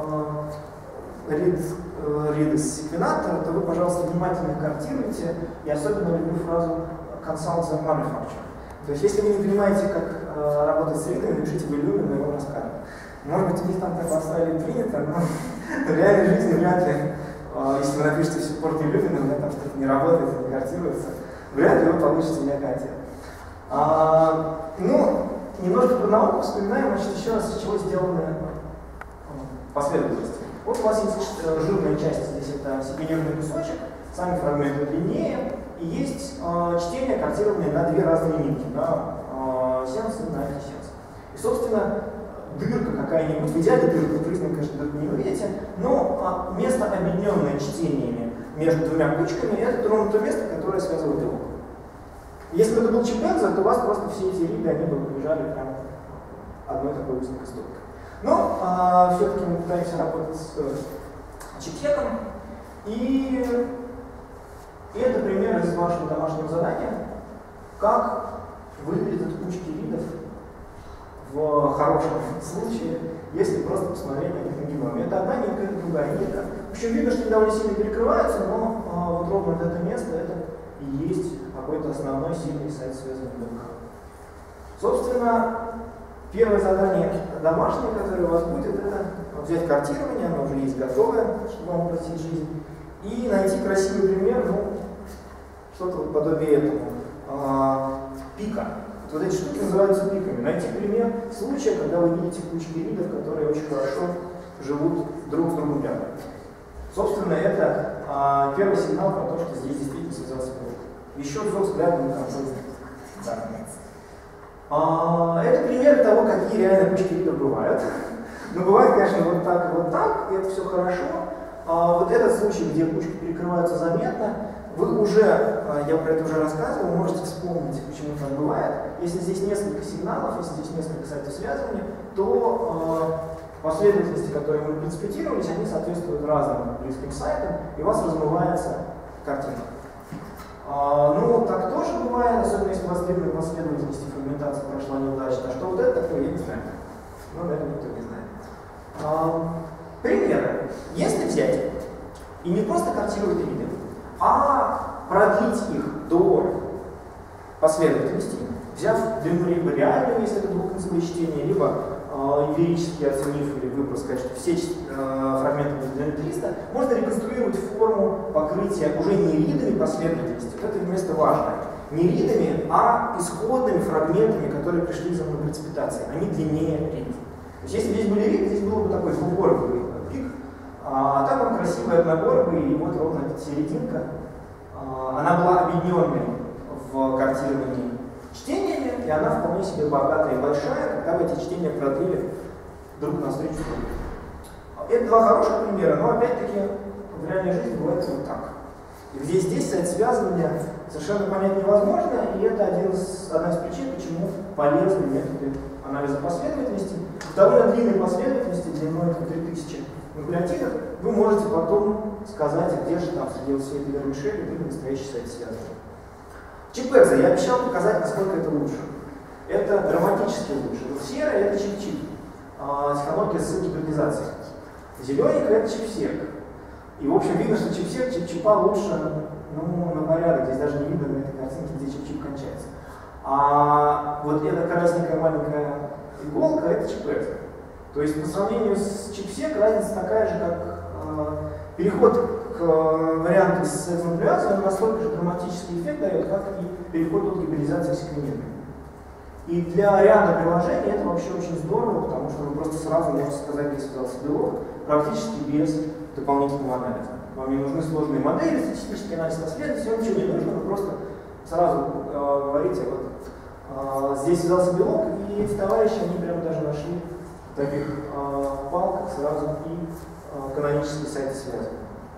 рид э, из секвенатора, то вы, пожалуйста, внимательно картируйте. И особенно люблю фразу consult the manufacturer. То есть если вы не понимаете, как э, работать с ридами, напишите в Illumina, мы вам расскажем. Может быть, у них там так в Австралии принято, но в реальной жизни вряд ли. Если вы напишете в support Illumina, у меня там что-то не работает, не картируется, вряд ли вы получите меокатия. А, ну, немножко про науку вспоминаем, значит, еще раз, из чего сделаны последовательности. Вот у вас есть жирная часть, здесь это секвенированный кусочек, сами фрагменты длиннее, и есть э, чтение, картированное на две разные нитки, на э, сеанс и на антисеанс. И, собственно, дырка какая-нибудь, в идеале дырка, в призме, конечно, дырку не увидите, но а, место, объединенное чтениями между двумя кучками, это ровно то место, которое связывает белок. Если бы это был чипенза, то у вас просто все эти риды, они бы побежали прямо одной такой узкой стопкой. Но а, все-таки мы пытаемся работать с чипсеком, И это пример из вашего домашнего задания, как выглядят кучки ридов в хорошем случае, если просто посмотреть на них на геноме. Это одна нитка, это другая нитка. В общем, видно, что они довольно сильно перекрываются, но а, вот ровно вот это место, это и есть какой-то основной сильный сайт связанный ДНК. Собственно, первое задание домашнее, которое у вас будет, это взять картирование, оно уже есть готовое, чтобы вам упростить жизнь, и найти красивый пример, ну, что-то вот подобие этому. А, пика. Вот эти штуки называются пиками. Найти пример случая, когда вы видите кучки ридов, которые очень хорошо живут друг с другом рядом. Собственно, это а, первый сигнал про то, что здесь действительно связался блок. Еще зов взглядом на контроль. Да. А, это пример того, какие реально кучки ридов бывают. Но бывает, конечно, вот так и вот так, и это все хорошо. А, вот этот случай, где кучки перекрываются заметно, вы уже, я про это уже рассказывал, можете вспомнить, почему так бывает. Если здесь несколько сигналов, если здесь несколько сайтов связывания, то э, последовательности, которые мы проинспектировались, они соответствуют разным близким сайтам, и у вас размывается картина. А, ну, так тоже бывает, особенно если у вас длинная последовательность и фрагментация прошла неудачно. А что вот это такое, я не знаю. Ну, наверное, никто не знает. А, примеры. Если взять и не просто картировать ряды, а продлить их до последовательности, взяв длину либо реальную, если это двухконцевое чтение, либо э, эмпирически оценив или выбрав, сказать, что все э, фрагменты длины триста, можно реконструировать форму покрытия уже не ридами последовательности, вот это место важное, не ридами, а исходными фрагментами, которые пришли из монопреципитации, они длиннее рид. То есть если здесь были риды, здесь было бы такой двухборовый пик, а так он красивый одноборовый, и вот ровно эта серединка, а, она была объединенной в картировании чтениями, и она вполне себе богатая и большая, когда вы эти чтения продлили друг навстречу другу. Это два хороших примера, но опять-таки в реальной жизни бывает вот так. И здесь, здесь сайт связывания совершенно понять невозможно, и это один из, одна из причин, почему полезны методы анализа последовательности. В довольно длинной последовательности, длиной три тысячи нуклеотидов, вы можете потом сказать, где же там среди всей этой вермишели были настоящий сайт связывания. Чип-экза я обещал показать, насколько это лучше. Это драматически лучше. Вот серое — это чип-чип, а, технология с гибридизацией. Зелененькое — это чип-сек. И, в общем, видно, что чип-сек, чип-чипа лучше, ну, на порядок. Здесь даже не видно на этой картинке, где чип-чип кончается. А вот эта красненькая маленькая иголка — это чип-экза. То есть по сравнению с чип-сек разница такая же, как э, переход к э, варианту с экзонуклеазой, он настолько же драматический эффект дает, как и переход от гибридизации к секвенированию. И для ряда приложений это вообще очень здорово, потому что вы просто сразу можете сказать, где связался белок, практически без дополнительного анализа. Вам не нужны сложные модели, статистический анализ последовательности, вам ничего не нужно, вы просто сразу э, говорите, вот э, здесь связался белок, и эти товарищи, они прямо даже нашли в таких э, палках сразу и э, канонические сайты связаны.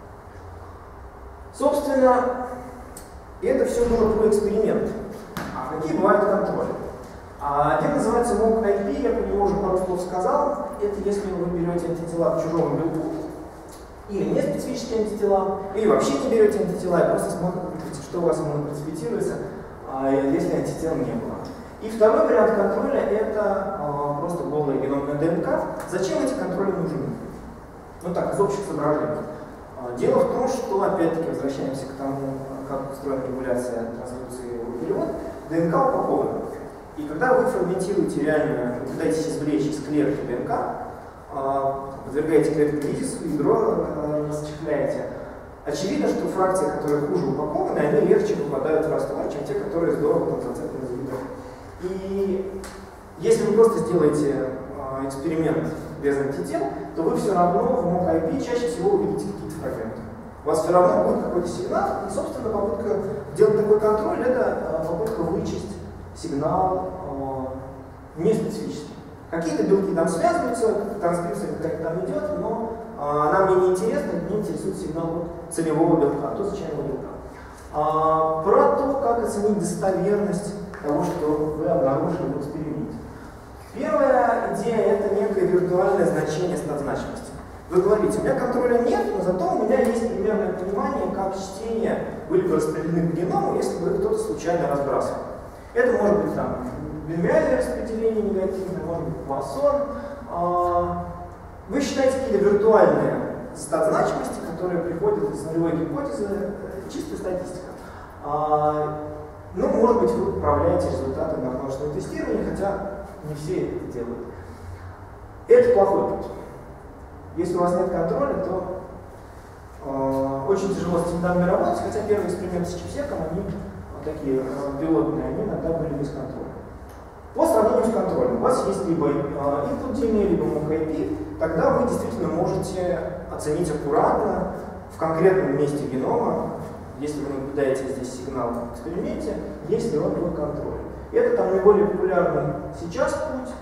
Собственно, это все было про эксперимент. А какие бывают контроли? Один называется мок ай пи, я про него уже пару слов сказал. Это если вы берете антитела к чужому белку, или не специфические антитела, или вообще не берете антитела и просто смотрите, что у вас иммунопроцветируется, если антител не было. И второй вариант контроля — это э, просто голая геномная ДНК. Зачем эти контроли нужны? Ну так, из общих соображений. Э, дело в том, что, опять-таки, возвращаемся к тому, как устроена регуляция транскрипции и перевод, ДНК упакована. И когда вы фрагментируете реально, пытаетесь извлечь из клетки ДНК, э, подвергаете клетку кризису, ядро э, расчехляете, очевидно, что фракции, которые хуже упакованы, они легче попадают в раствор, чем те, которые здорово там зацеплены за ядро. И если вы просто сделаете э, эксперимент без антител, то вы все равно в мок ай пи чаще всего увидите какие-то фрагменты. У вас все равно будет какой-то сигнал, и, собственно, попытка делать такой контроль — это э, попытка вычесть сигнал э, неспецифический. Какие-то белки там связываются, транскрипция какая-то там идет, но э, она мне не интересна, мне интересует сигнал целевого белка, а то случайного белка. А, про то, как оценить достоверность того, что вы обнаружили в эксперименте. Первая идея — это некое виртуальное значение стат-значимости. Вы говорите, у меня контроля нет, но зато у меня есть примерное понимание, как чтения были бы распределены по геному, если бы кто-то случайно разбрасывал. Это может быть там биномиальное распределение негативное, может быть Пуассон. Вы считаете какие-то виртуальные стат значимости, которые приходят из нулевой гипотезы, чистая статистика. Ну, может быть, вы управляете результатами множественного тестирования, хотя не все это делают. Это плохой путь. Если у вас нет контроля, то э, очень тяжело с этими данными работать, хотя первые эксперименты с чипсеком, они вот такие э, пилотные, они иногда были без контроля. По сравнению с контролем, у вас есть либо э, input ди эн эй, либо мок эй пи, тогда вы действительно можете оценить аккуратно в конкретном месте генома, если вы наблюдаете здесь сигнал в эксперименте, есть ли он под контролем. Это там наиболее популярный сейчас путь.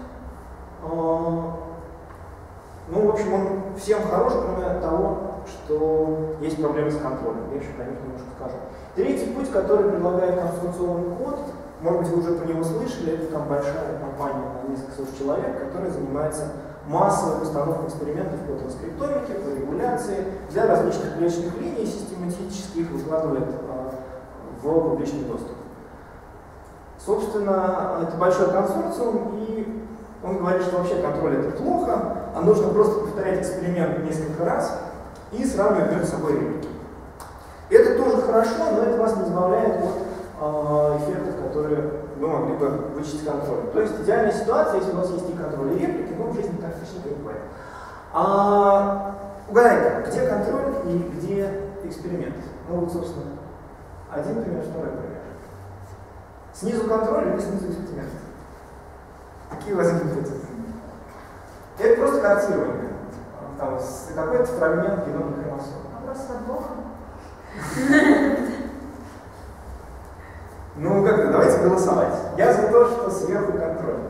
Ну, в общем, он всем хорош, кроме того, что есть проблемы с контролем. Я еще про них немножко скажу. Третий путь, который предлагает конструкционный код, может быть, вы уже про него слышали, это там большая компания на несколько сот человек, которая занимается массовой постановкой экспериментов по транскриптомике, по регуляции, для различных клеточных линий, систематически их выкладывает э, в публичный доступ. Собственно, это большой консорциум, и он говорит, что вообще контроль это плохо, а нужно просто повторять эксперимент несколько раз и сравнивать между собой реплики. Это тоже хорошо, но это вас не избавляет от э, эффектов, которые вы могли бы вычесть контролем. То есть идеальная ситуация, если у вас есть и контроль, и реплики, но в жизни так точно не бывает. А, угадайте, где контроль и где эксперимент? Ну вот, собственно, один пример, второй пример. Снизу контроль или снизу эксперимент? Какие у вас гипотезы? Это просто картирование. Там какой-то фрагмент геномных хромосом. Вопрос с подвохом. Ну как-то, давайте голосовать. Я за то, что сверху контроль.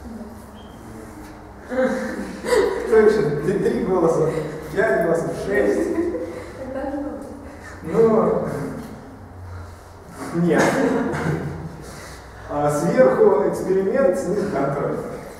Кто еще? Три голоса, пять голосов, шесть. Ну, нет. А сверху эксперимент, снизу контроль.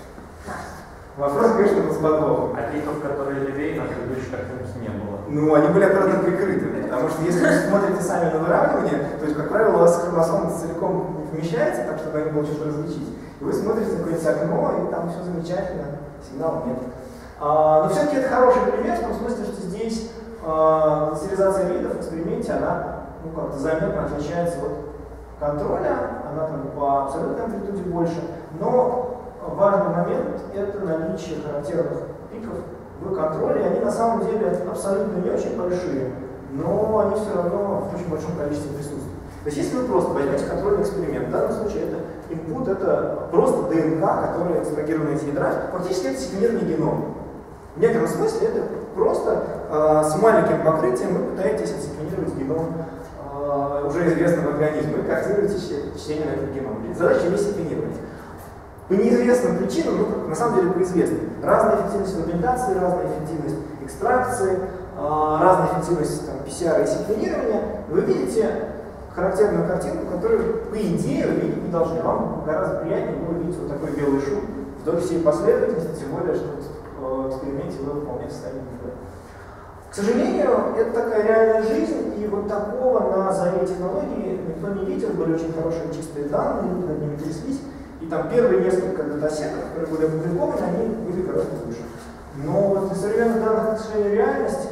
Вопрос, конечно, был с подвохом. А пиков, которые левее, на предыдущих картинках не было. Ну, они были аккуратно прикрыты, потому что если вы смотрите сами на выравнивание, то есть, как правило, у вас хромосом целиком не вмещается, так чтобы они было чуть различить. И вы смотрите на какое-нибудь окно, и там все замечательно, сигнала нет. А, но все-таки это хороший пример, в том смысле, что здесь а, классификация видов в эксперименте, она ну, как-то заметно отличается от контроля, она там по абсолютной амплитуде больше, но важный момент – это наличие характерных пиков в контроле. Они на самом деле абсолютно не очень большие, но они все равно в очень большом количестве присутствуют. То есть если вы просто возьмете контрольный эксперимент, в данном случае это input, это просто ДНК, которая экстрагирована из ядра, фактически это секвенирование генома. В некотором смысле это просто э, с маленьким покрытием вы пытаетесь отсеквенировать геном э, уже известного организма и кодируете чтение на этот геном. Задача не секвенировать. По неизвестным причинам, ну, на самом деле по известным. Разная эффективность ферментации, разная эффективность экстракции, э, разная эффективность там, пи си ар и секвенирования. Вы видите характерную картинку, которую, по идее, вы видеть не должны. Вам гораздо приятнее было видеть вот такой белый шум вдоль всей последовательности, тем более, что в эксперименте вы вполне в состоянии наблюдать. К сожалению, это такая реальная жизнь, и вот такого на заре технологии никто не видел, были очень хорошие чистые данные, люди над ними тряслись. И там первые несколько датасетов, которые были опубликованы, они были гораздо выше. Но вот для современных данных, к сожалению, реальность,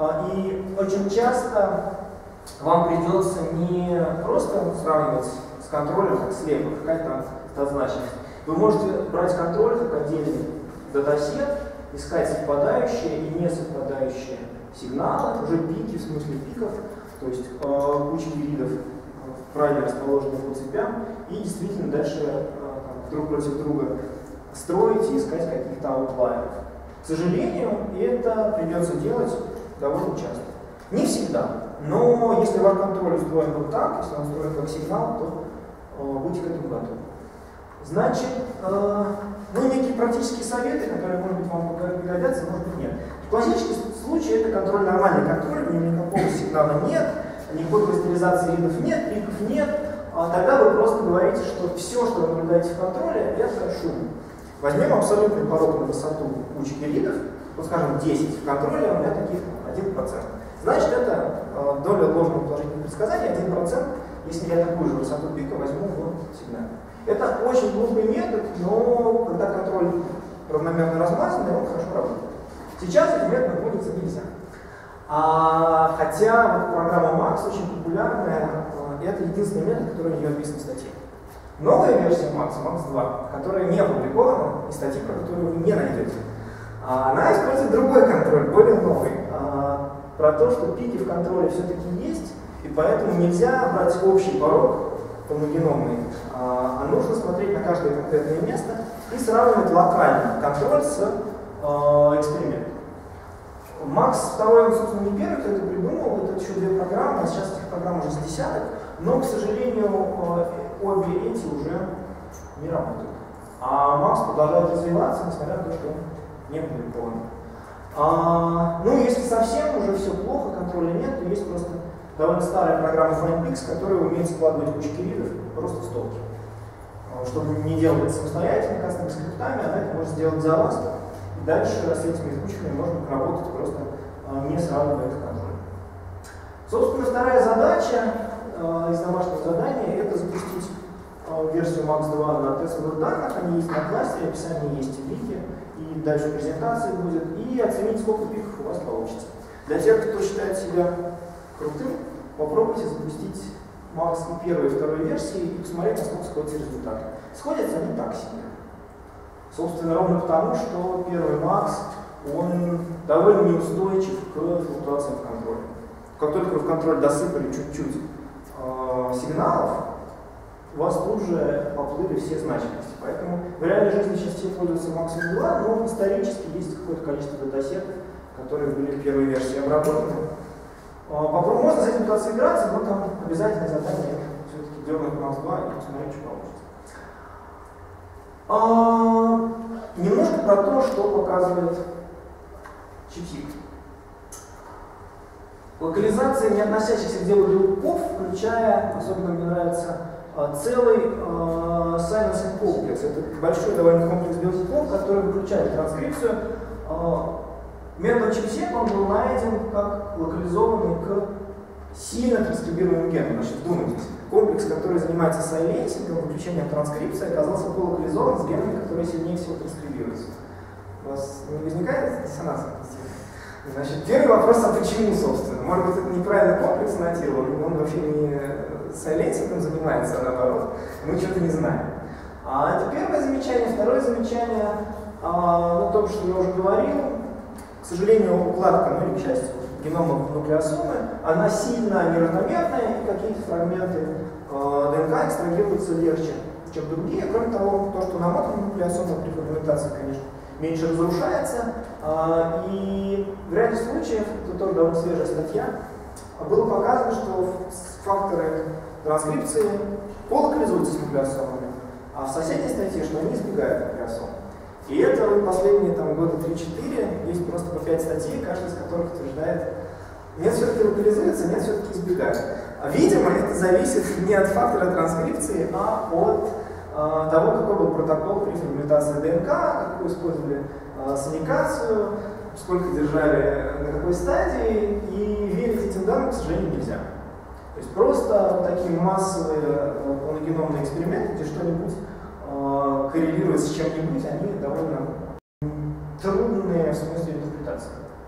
и очень часто вам придется не просто просто с контролем, как слепо, какая там статзначность. Вы можете брать контроль как отдельный датасет, искать совпадающие и не совпадающие сигналы, уже пики, в смысле пиков, то есть э, кучки видов правильно расположенных по цепям, и действительно дальше э, там, друг против друга строить и искать каких-то аутлайеров. К сожалению, это придется делать довольно часто. Не всегда, но если ваш контроль устроен вот так, если он устроен как сигнал, то э, будьте к этому готовы. Значит, э, ну, некие практические советы, которые, может быть, вам пригодятся, может быть, нет. В классическом случае это контроль, нормальный контроль, у него никакого сигнала нет, никакой кластеризации видов нет, пиков нет. А тогда вы просто говорите, что все, что вы наблюдаете в контроле, это шум. Возьмем абсолютный порог на высоту кучки ридов, вот скажем, десять в контроле, у меня таких один процент. Значит, это э, доля ложного положительного предсказания один процент, если я такую же высоту пика возьму в сигнале. Это очень глупый метод, но когда контроль равномерно размазанный, он хорошо работает. Сейчас этим методом пользоваться нельзя. А, хотя вот программа Макс очень популярная, э, это единственный метод, который у нее описан в статье. Новая версия Макс, Макс два, которая не опубликована, и статьи, про которую вы не найдете, она использует другой контроль, более новый, про то, что пики в контроле все-таки есть, и поэтому нельзя брать общий порог полногеномный, а нужно смотреть на каждое конкретное место и сравнивать локально контроль с экспериментом. Макс второй, он, собственно, не первый, кто это придумал, это еще две программы, а сейчас этих программ уже с десяток, но, к сожалению, обе эти уже не работают. А Макс продолжает развиваться, несмотря на то, что он не опубликован. А, ну, если совсем уже все плохо, контроля нет, то есть просто довольно старая программа FinePix, которая умеет складывать кучки ридов просто в столбики. Чтобы не делать это самостоятельно, кастомными скриптами, она это может сделать за вас. И дальше с этими изученными можно работать просто не сравнивая их контроль. Собственно, вторая задача из домашнего задания — это запустить версию Макс два на тестовых данных. Они есть на классе, описание есть в вики, и дальше презентации будет, и оценить, сколько пиков у вас получится. Для тех, кто считает себя крутым, попробуйте запустить Макс и первой, и второй версии и посмотреть, насколько сходятся результаты. Сходятся они так себе. Собственно, ровно потому, что первый Макс, он довольно неустойчив к флуктуациям в контроле. Как только вы в контроль досыпали чуть-чуть э, сигналов, у вас тут же поплыли все значимости. Поэтому в реальной жизни сейчас все пользуются Макс два, но исторически есть какое-то количество датасетов, которые были в первой версии обработаны. Попробуем, можно с этим пытаться играться, но там обязательно задание все-таки дернуть Макс два и посмотреть, что получится. А, немножко про то, что показывает чипсик. Локализация, не относящихся к делу белков, включая, особенно мне нравится, целый э, silencing комплекс. Это большой довольно комплекс белков, который выключает транскрипцию. Э, метод чипсек, он был найден как локализованный к сильно транскрибируемым генам. Значит, вдумайтесь, комплекс, который занимается сайленсингом, выключением транскрипции, оказался локализован с генами, которые сильнее всего транскрибируются. У вас не возникает диссонанс? Значит, первый вопрос, а почему, собственно? Может быть, это неправильно комплекс нотирован, он вообще не сайленсингом занимается, а наоборот, мы что-то не знаем. А это первое замечание. Второе замечание, а, ну, то, что я уже говорил, к сожалению, укладка, ну или к счастью, генома нуклеосомы, она сильно неравномерная, и какие-то фрагменты э, ДНК экстрагируются легче, чем другие. Кроме того, то, что намотана нуклеосома при фрагментации, конечно, меньше разрушается. Э, и в ряде случаев, это тоже довольно свежая статья, было показано, что факторы транскрипции полокализуются с нуклеосомами, а в соседней статье, что они избегают нуклеосом. И это последние там, года три-четыре, есть просто по пять статей, каждая из которых утверждает, нет, все-таки локализуется, нет, все-таки избегает. А, видимо, это зависит не от фактора транскрипции, а от а, того, какой был протокол при фрагментации ДНК, какую использовали а, саникацию, сколько держали на какой стадии, и верить этим данным, к сожалению, нельзя. То есть просто такие массовые полногеномные эксперименты, где что-нибудь коррелирует с чем-нибудь, они довольно трудные в смысле интерпретации.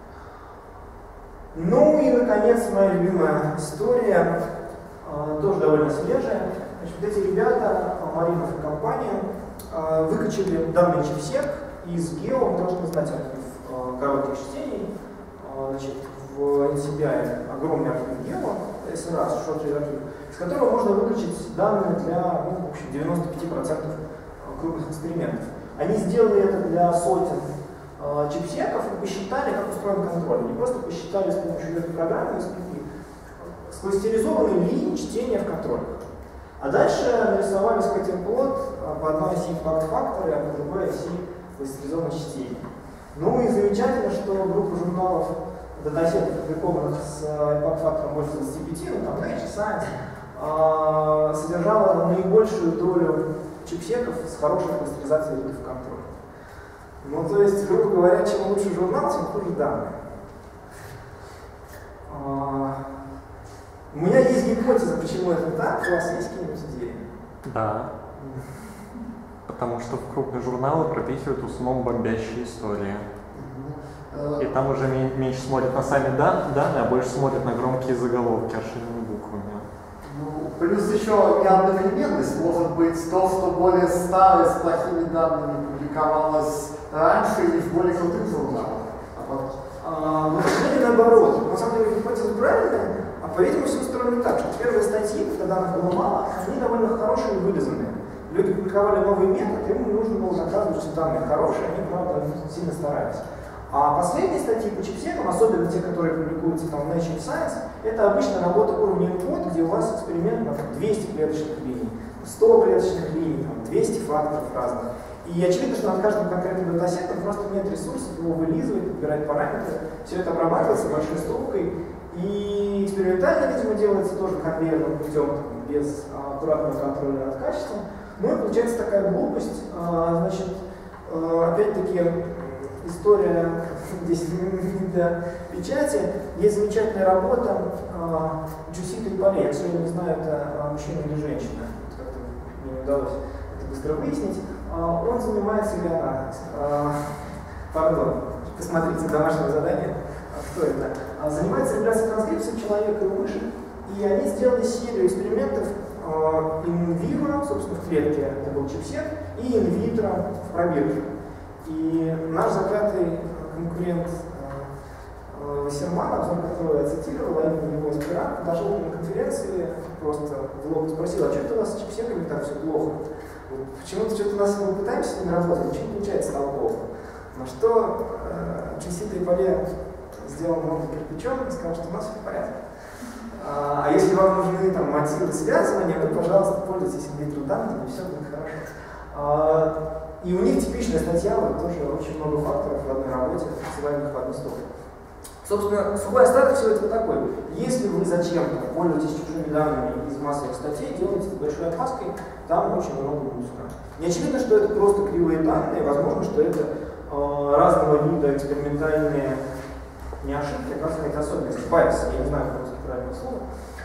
Ну и, наконец, моя любимая история, тоже довольно свежая. Значит, вот эти ребята, Маринов и компания, выкачали данный чипсек из гео, вы должны знать архив коротких чтений. Значит, в эн си пи ай огромный архив гео, эс эр эй, short read архив, из которого можно выкачать данные для, ну, в общем, девяноста пяти процентов крупных экспериментов. Они сделали это для сотен э, чипсеков и посчитали, как устроен контроль. Они просто посчитали с помощью этой программы эс пи пи скластеризованные линии чтения в контролях. А дальше нарисовали скатертплот по одной оси факт-фактора, а по другой оси кластеризованное чтение. Ну и замечательно, что группа журналов датасетов, опубликованных с факт-фактором больше двадцати пяти, ну там Nature Science, э, содержала наибольшую долю чипсеков с хорошей кластеризацией ритов контроля. Ну, то есть, грубо говоря, чем лучше журнал, тем хуже данные. А, у меня есть гипотеза, почему это так. У вас есть какие-нибудь идеи? Да. Потому что в крупные журналы пропихивают в основном бомбящие истории. И там уже меньше смотрят на сами данные, а больше смотрят на громкие заголовки, расширенными буквами. Ну, плюс еще неодновременность. Может быть, то, что более старое с плохими данными публиковалось раньше или в более крутых журналах. А потом... А, ну, к сожалению, наоборот. На самом деле, гипотеза правильная, а по-видимому, все устроено так, что первые статьи, когда данных было мало, они довольно хорошие и вылизанные. Люди публиковали новый метод, им нужно было доказывать, что данные хорошие, они, правда, сильно старались. А последние статьи по чипсекам, особенно те, которые публикуются там, в Nature Science, это обычно работа уровня инпут, где у вас эксперимент на двести клеточных линий, сто клеточных линий, там, двести факторов разных. И очевидно, что над каждым конкретным датасетом просто нет ресурсов его вылизывать, подбирать параметры. Все это обрабатывается большой стопкой. И экспериментально, видимо, делается тоже конвейерным путем, без а, аккуратного контроля над качеством. Ну и получается такая глупость. А, значит, а, опять-таки, история здесь не для печати. Есть замечательная работа а, Джусита и Поле. Я, к сожалению, не знаю, это мужчина или женщина. Как-то мне не удалось это быстро выяснить. Он занимается, или она, пардон, посмотрите домашнее задание, кто это, занимается регуляцией транскрипции человека и мыши, и они сделали серию экспериментов инвиво, собственно, в клетке, это был чипсет, и инвитро в пробирке. И наш заклятый конкурент Вассерман, обзор которого я цитировал, а именно его аспирант, подошел на конференции, просто в лоб спросил, а что это у вас с чипсетами так все плохо? Почему-то что-то у нас мы пытаемся с ними работать, ничего не получается, стало плохо. На что э, Джусита и Поле сделал много кирпичом и сказал, что у нас все в порядке. А, а если вам нужны там, мотивы связывания, вы, пожалуйста, пользуйтесь инвитро данными, и все будет хорошо. А, и у них типичная статья, вот тоже очень много факторов в одной работе, связанных в одну сторону. Собственно, сухой остаток всего этого такой. Если вы зачем-то пользуетесь чужими данными из массовых статей, делаете это большой опаской, там очень много мусора. Не очевидно, что это просто кривые данные, возможно, что это э, разного вида экспериментальные, не ошибки, а, как сказать, особенности, байс, я не знаю, как русский правильное слово.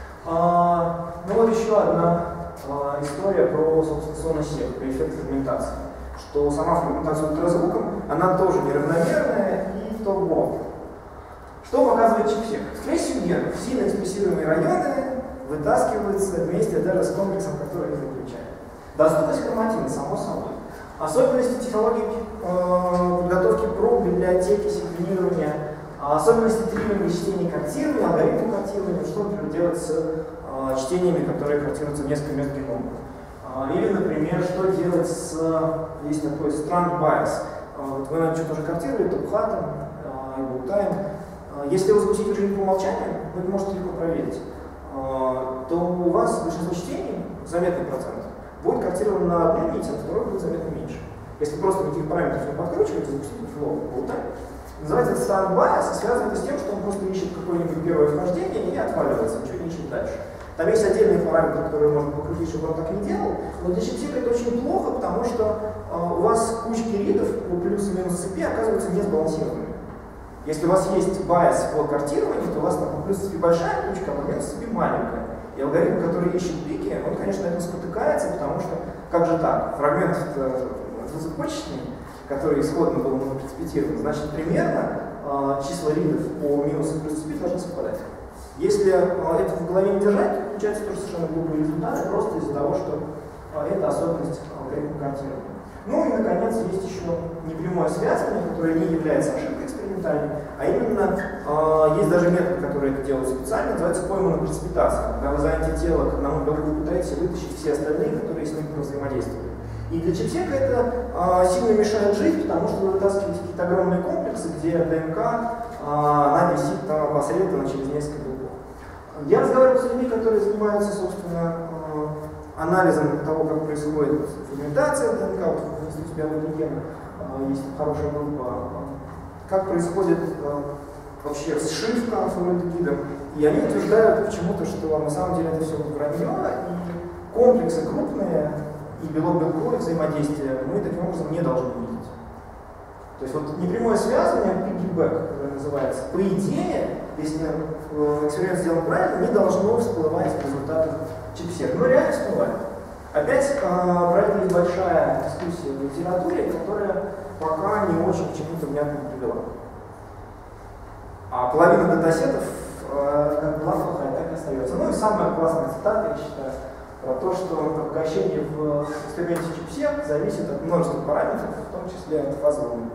А, ну вот еще одна а, история про, собственно, соносек, про эффект фрагментации. Что сама фрагментация ультразвуком, она тоже неравномерная и того. Что показывает чипсек? Скорее всего, нет. Сильно экспрессируемые районы вытаскиваются вместе даже с комплексом, который их заключает. Доступность хроматина, само собой. Особенности технологий э, подготовки проб, библиотеки, секвенирования, особенности триллинга чтения картирования, алгоритм картирования, что, например, делать с э, чтениями, которые картируются в несколько мест генома. Э, или, например, что делать с, есть такой strand bias. Э, вот вы, наверное, что-то уже картировали, топхатом э, и болтаем. Если вы запустите режим по умолчанию, вы это можете легко проверить, то у вас большинство чтений, заметный процент, будет картировано на одной нити, а на второй будет заметно меньше. Если просто никаких параметров не подкручиваете, запустите флоу, болтаем. Называется это strand bias, и связано это с тем, что он просто ищет какое-нибудь первое вхождение и отваливается, ничего не ищет дальше. Там есть отдельные параметры, которые можно покрутить, чтобы он так не делал, но для чипсека это очень плохо, потому что у вас кучки ридов по плюс и минус цепи оказываются не сбалансированными. Если у вас есть байс по картированию, то у вас там плюс цепи большая кучка, а минус цепи маленькая. И алгоритм, который ищет пики, он, конечно, на этом спотыкается, потому что, как же так, фрагмент двуцепочечный, который исходно был прецепитирован, значит, примерно э, числа ридов по минус и плюс цепи должны совпадать. Если э, это в голове не держать, то получается тоже совершенно глупые результаты, просто из-за того, что э, это особенность алгоритма картирования. Ну и, наконец, есть еще непрямое связывание, которое не является ошибкой экспериментальной, а именно э, есть даже метод, который это делает специально, называется пойманная прецепитация. Когда вы за антитело к одному белку пытаетесь вытащить все остальные, которые с ним взаимодействуют. И для чипсека это э, сильно мешает жить, потому что вы вытаскиваете какие-то огромные комплексы, где ДНК, э, она висит там опосредованно через несколько белков. Я разговаривал с людьми, которые занимаются, собственно, э, анализом того, как происходит фрагментация ДНК, вот в Институте биологии гена э, есть хорошая группа, э, как происходит э, вообще сшивка формальдегидом, и они утверждают почему-то, что на самом деле это все вранье, и комплексы крупные, и белок-белковое взаимодействие мы таким образом не должны видеть. То есть вот непрямое связывание, piggyback, которое называется, по идее, если эксперимент сделан правильно, не должно всплывать в результатах чипсек. Но реально всплывает. Опять э, про это есть большая дискуссия в литературе, которая пока не очень к чему-то внятно привела. А половина датасетов э, как была плохая, так и остается. Ну и самая классная цитата, я считаю, про то, что обогащение в эксперименте чипсек зависит от множества параметров, в том числе от фазового.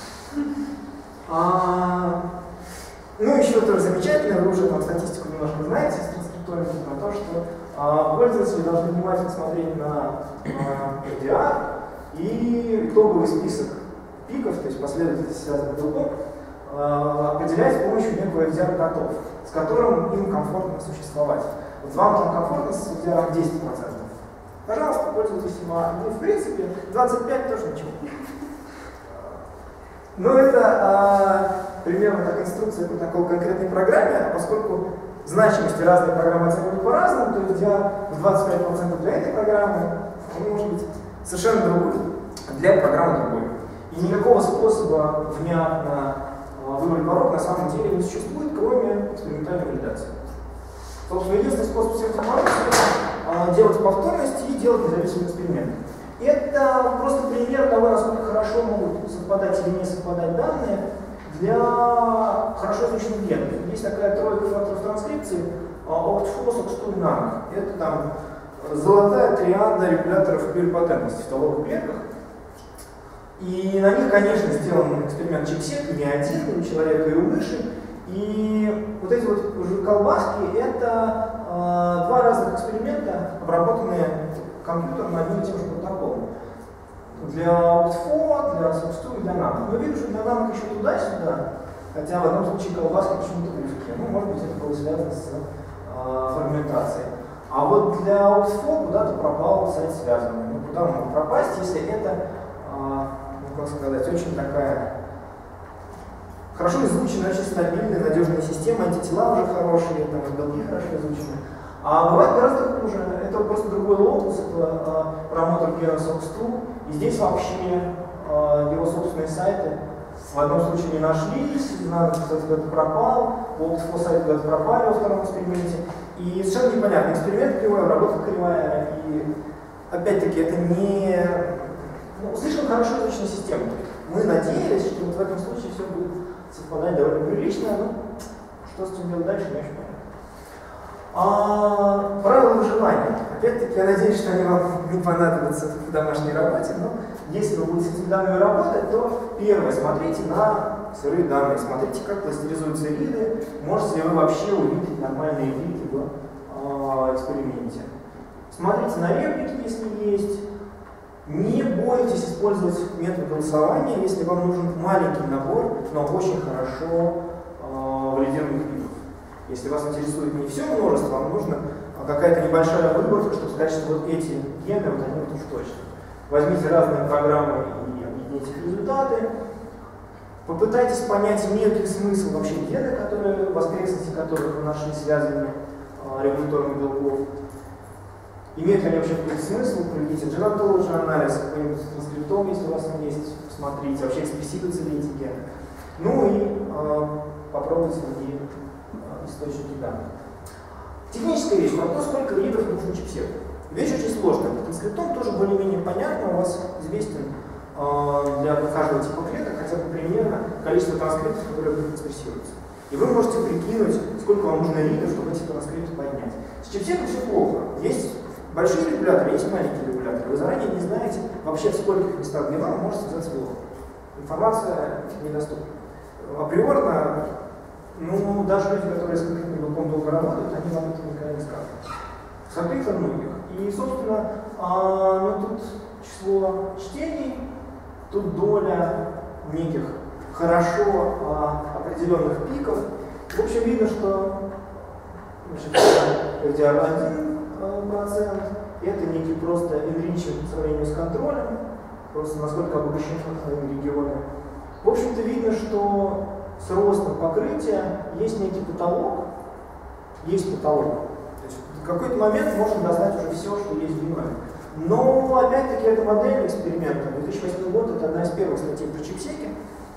А, ну, еще тоже замечательно, вы уже там статистику немножко знаете с транскриптомики, про то, что а, пользователи должны внимательно смотреть на а, эр ди ар и итоговый список пиков, то есть последовательность связанных белков, а, определять с помощью некого эр ди ар-котов, с которым им комфортно существовать. Вот вам там комфортно с эр ди ар десять процентов. Пожалуйста, пользуйтесь им, а ну, в принципе, двадцать пять процентов тоже ничего. Но это а, примерно как инструкция протокола конкретной программе, а поскольку значимости разные программы оценивают по-разному, то эр ди ар в двадцать пять процентов для этой программы, он может быть совершенно другой для программы другой. И никакого способа внятно выбрать порог на самом деле не существует, кроме экспериментальной валидации. Собственно, единственный способ всех этих порогов — это делать повторность и делать независимый эксперимент. Это просто пример того, насколько хорошо могут совпадать или не совпадать данные для хорошо изученных генов. Есть такая тройка факторов транскрипции OCTFO, SOX2 и NANG. Это там золотая триада регуляторов плюрипатентности в стволовых клетках. И на них, конечно, сделан эксперимент чипсек, не один, и у человека, и у мыши. И вот эти вот уже колбаски — это э, два разных эксперимента, обработанные компьютером одним и тем же протоколом. Для OCTFO, для SOX2 и для NANG. Но видно, что для NANG еще туда-сюда, хотя в одном случае колбаски почему-то близкие. Ну, может быть, это было связано с э, фрагментацией. А вот для OCTFO куда-то пропал сайт связанный. Ну, куда он мог пропасть, если это, э, ну, как сказать, очень такая хорошо изученная, очень стабильная, надежная система, антитела уже хорошие, там и белки хорошо изучены. А бывает гораздо хуже. Это просто другой локус, это э, промотор гена SOX2. И здесь вообще э, его собственные сайты в одном случае не нашлись, надо, кстати, куда-то пропал, OCTFO сайт куда-то пропали во втором эксперименте. И совершенно непонятно, эксперимент кривой, обработка кривая. И опять-таки это не ну, слишком хорошо изученная система. Мы надеялись, что вот в этом случае все будет совпадать довольно прилично, но что с этим делать дальше, не очень понятно. А, правила выживания. Опять-таки, я надеюсь, что они вам не понадобятся в домашней работе, но если вы будете с этими данными работать, то первое, смотрите на сырые данные, смотрите, как кластеризуются виды, можете ли вы вообще увидеть нормальные виды в э, эксперименте. Смотрите на реплики, если есть. Не бойтесь использовать метод голосования, если вам нужен маленький набор, но очень хорошо э, валидированных видов. Если вас интересует не все множество, вам нужна какая-то небольшая выборка, чтобы сказать, что вот эти гены, вот они вот уж точно. Возьмите разные программы и объедините их результаты. Попытайтесь понять, имеют ли смысл вообще гены, которые, в воскресности которых вы нашли связанными э, регуляторных белков. Имеют ли они вообще какой-то смысл? Проведите genotology анализ, какой-нибудь транскриптом, если у вас он есть, посмотрите, вообще экспрессируются ли эти гены. Ну и э, попробуйте другие э, источники данных. Техническая вещь, про то, сколько видов нужно чипсек. Вещь очень сложная. Транскриптом тоже более-менее понятно, у вас известен э, для каждого типа клеток хотя бы примерно количество транскриптов, которые экспрессируются. И вы можете прикинуть, сколько вам нужно видов, чтобы эти транскрипты поднять. С чипсеком все плохо. Есть большие регуляторы, есть маленькие регуляторы. Вы заранее не знаете вообще, в скольких местах генома может связаться белок. Информация недоступна. Априорно, ну, даже люди, которые с конкретным белком долго работают, они вам это никогда не скажут. С каких-то многих. И, собственно, а, ну, тут число чтений, тут доля неких хорошо а, определенных пиков. В общем, видно, что эр ди ар один процент, это некий просто enrichment по сравнению с контролем, просто насколько обогащены регионы. В общем-то, видно, что с ростом покрытия есть некий потолок, есть потолок. То есть в какой-то момент можно достать уже все, что есть в геноме. Но, опять-таки, это модель эксперимента. две тысячи восьмой год — это одна из первых статей про чипсеки.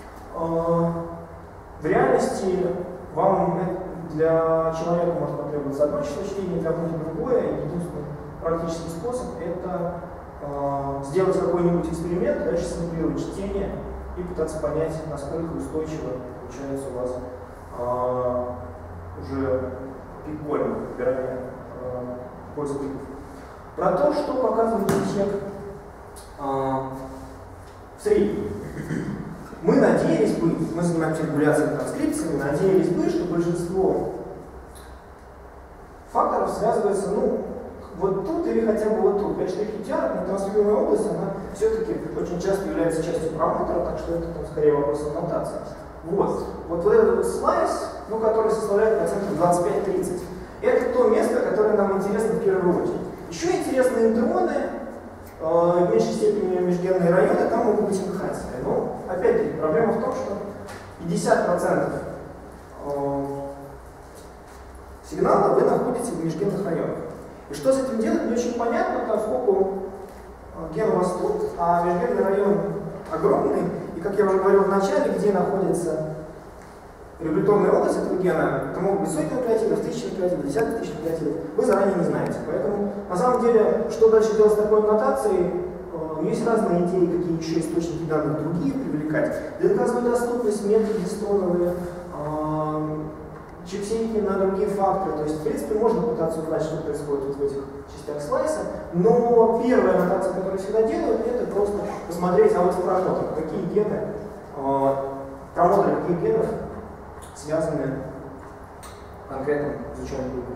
В реальности вам для человека может потребоваться одно число чтения, для кого-то другое. Единственный практический способ — это э, сделать какой-нибудь эксперимент, дальше симулировать чтение и пытаться понять, насколько устойчиво получается у вас э, уже прикольно выбирание э, поиска. Про то, что показывает чек э, в среднем. Мы надеялись бы, мы занимаемся регуляцией транскрипциями, надеялись бы, что большинство факторов связывается, ну, вот тут или хотя бы вот тут. пять четыре пятиарок, транскрибируемая область, она все-таки очень часто является частью параметра, так что это там, скорее вопрос аннотации. Вот. Вот, вот этот вот слайс, ну, который составляет процентов двадцать пять тридцать, это то место, которое нам интересно в первую очередь. Еще интересны интроны, э, в меньшей степени межгенные районы, там могут быть инхансеры. Но, опять-таки, проблема в том, что пятьдесят процентов э, сигнала вы находите в межгенных районах. И что с этим делать, не очень понятно, поскольку ген у вас тут, а межгенный район огромный, и, как я уже говорил в начале, где находится регуляторная область этого гена, это могут быть сотни нуклеотидов, тысячи нуклеотидов, десятки тысяч нуклеотидов, вы заранее не знаете. Поэтому, на самом деле, что дальше делать с такой аннотацией, э, есть разные идеи, какие еще источники данных другие привлекать. ДНК-зная доступность, методы дистоновые, э, чипсейки на другие факторы. То есть, в принципе, можно пытаться узнать, что происходит вот в этих частях слайса, но первая аннотация, которую всегда делают, это просто посмотреть, а вот в промотах, какие гены, э, промоторы каких генов связаны конкретно изучаемой группой.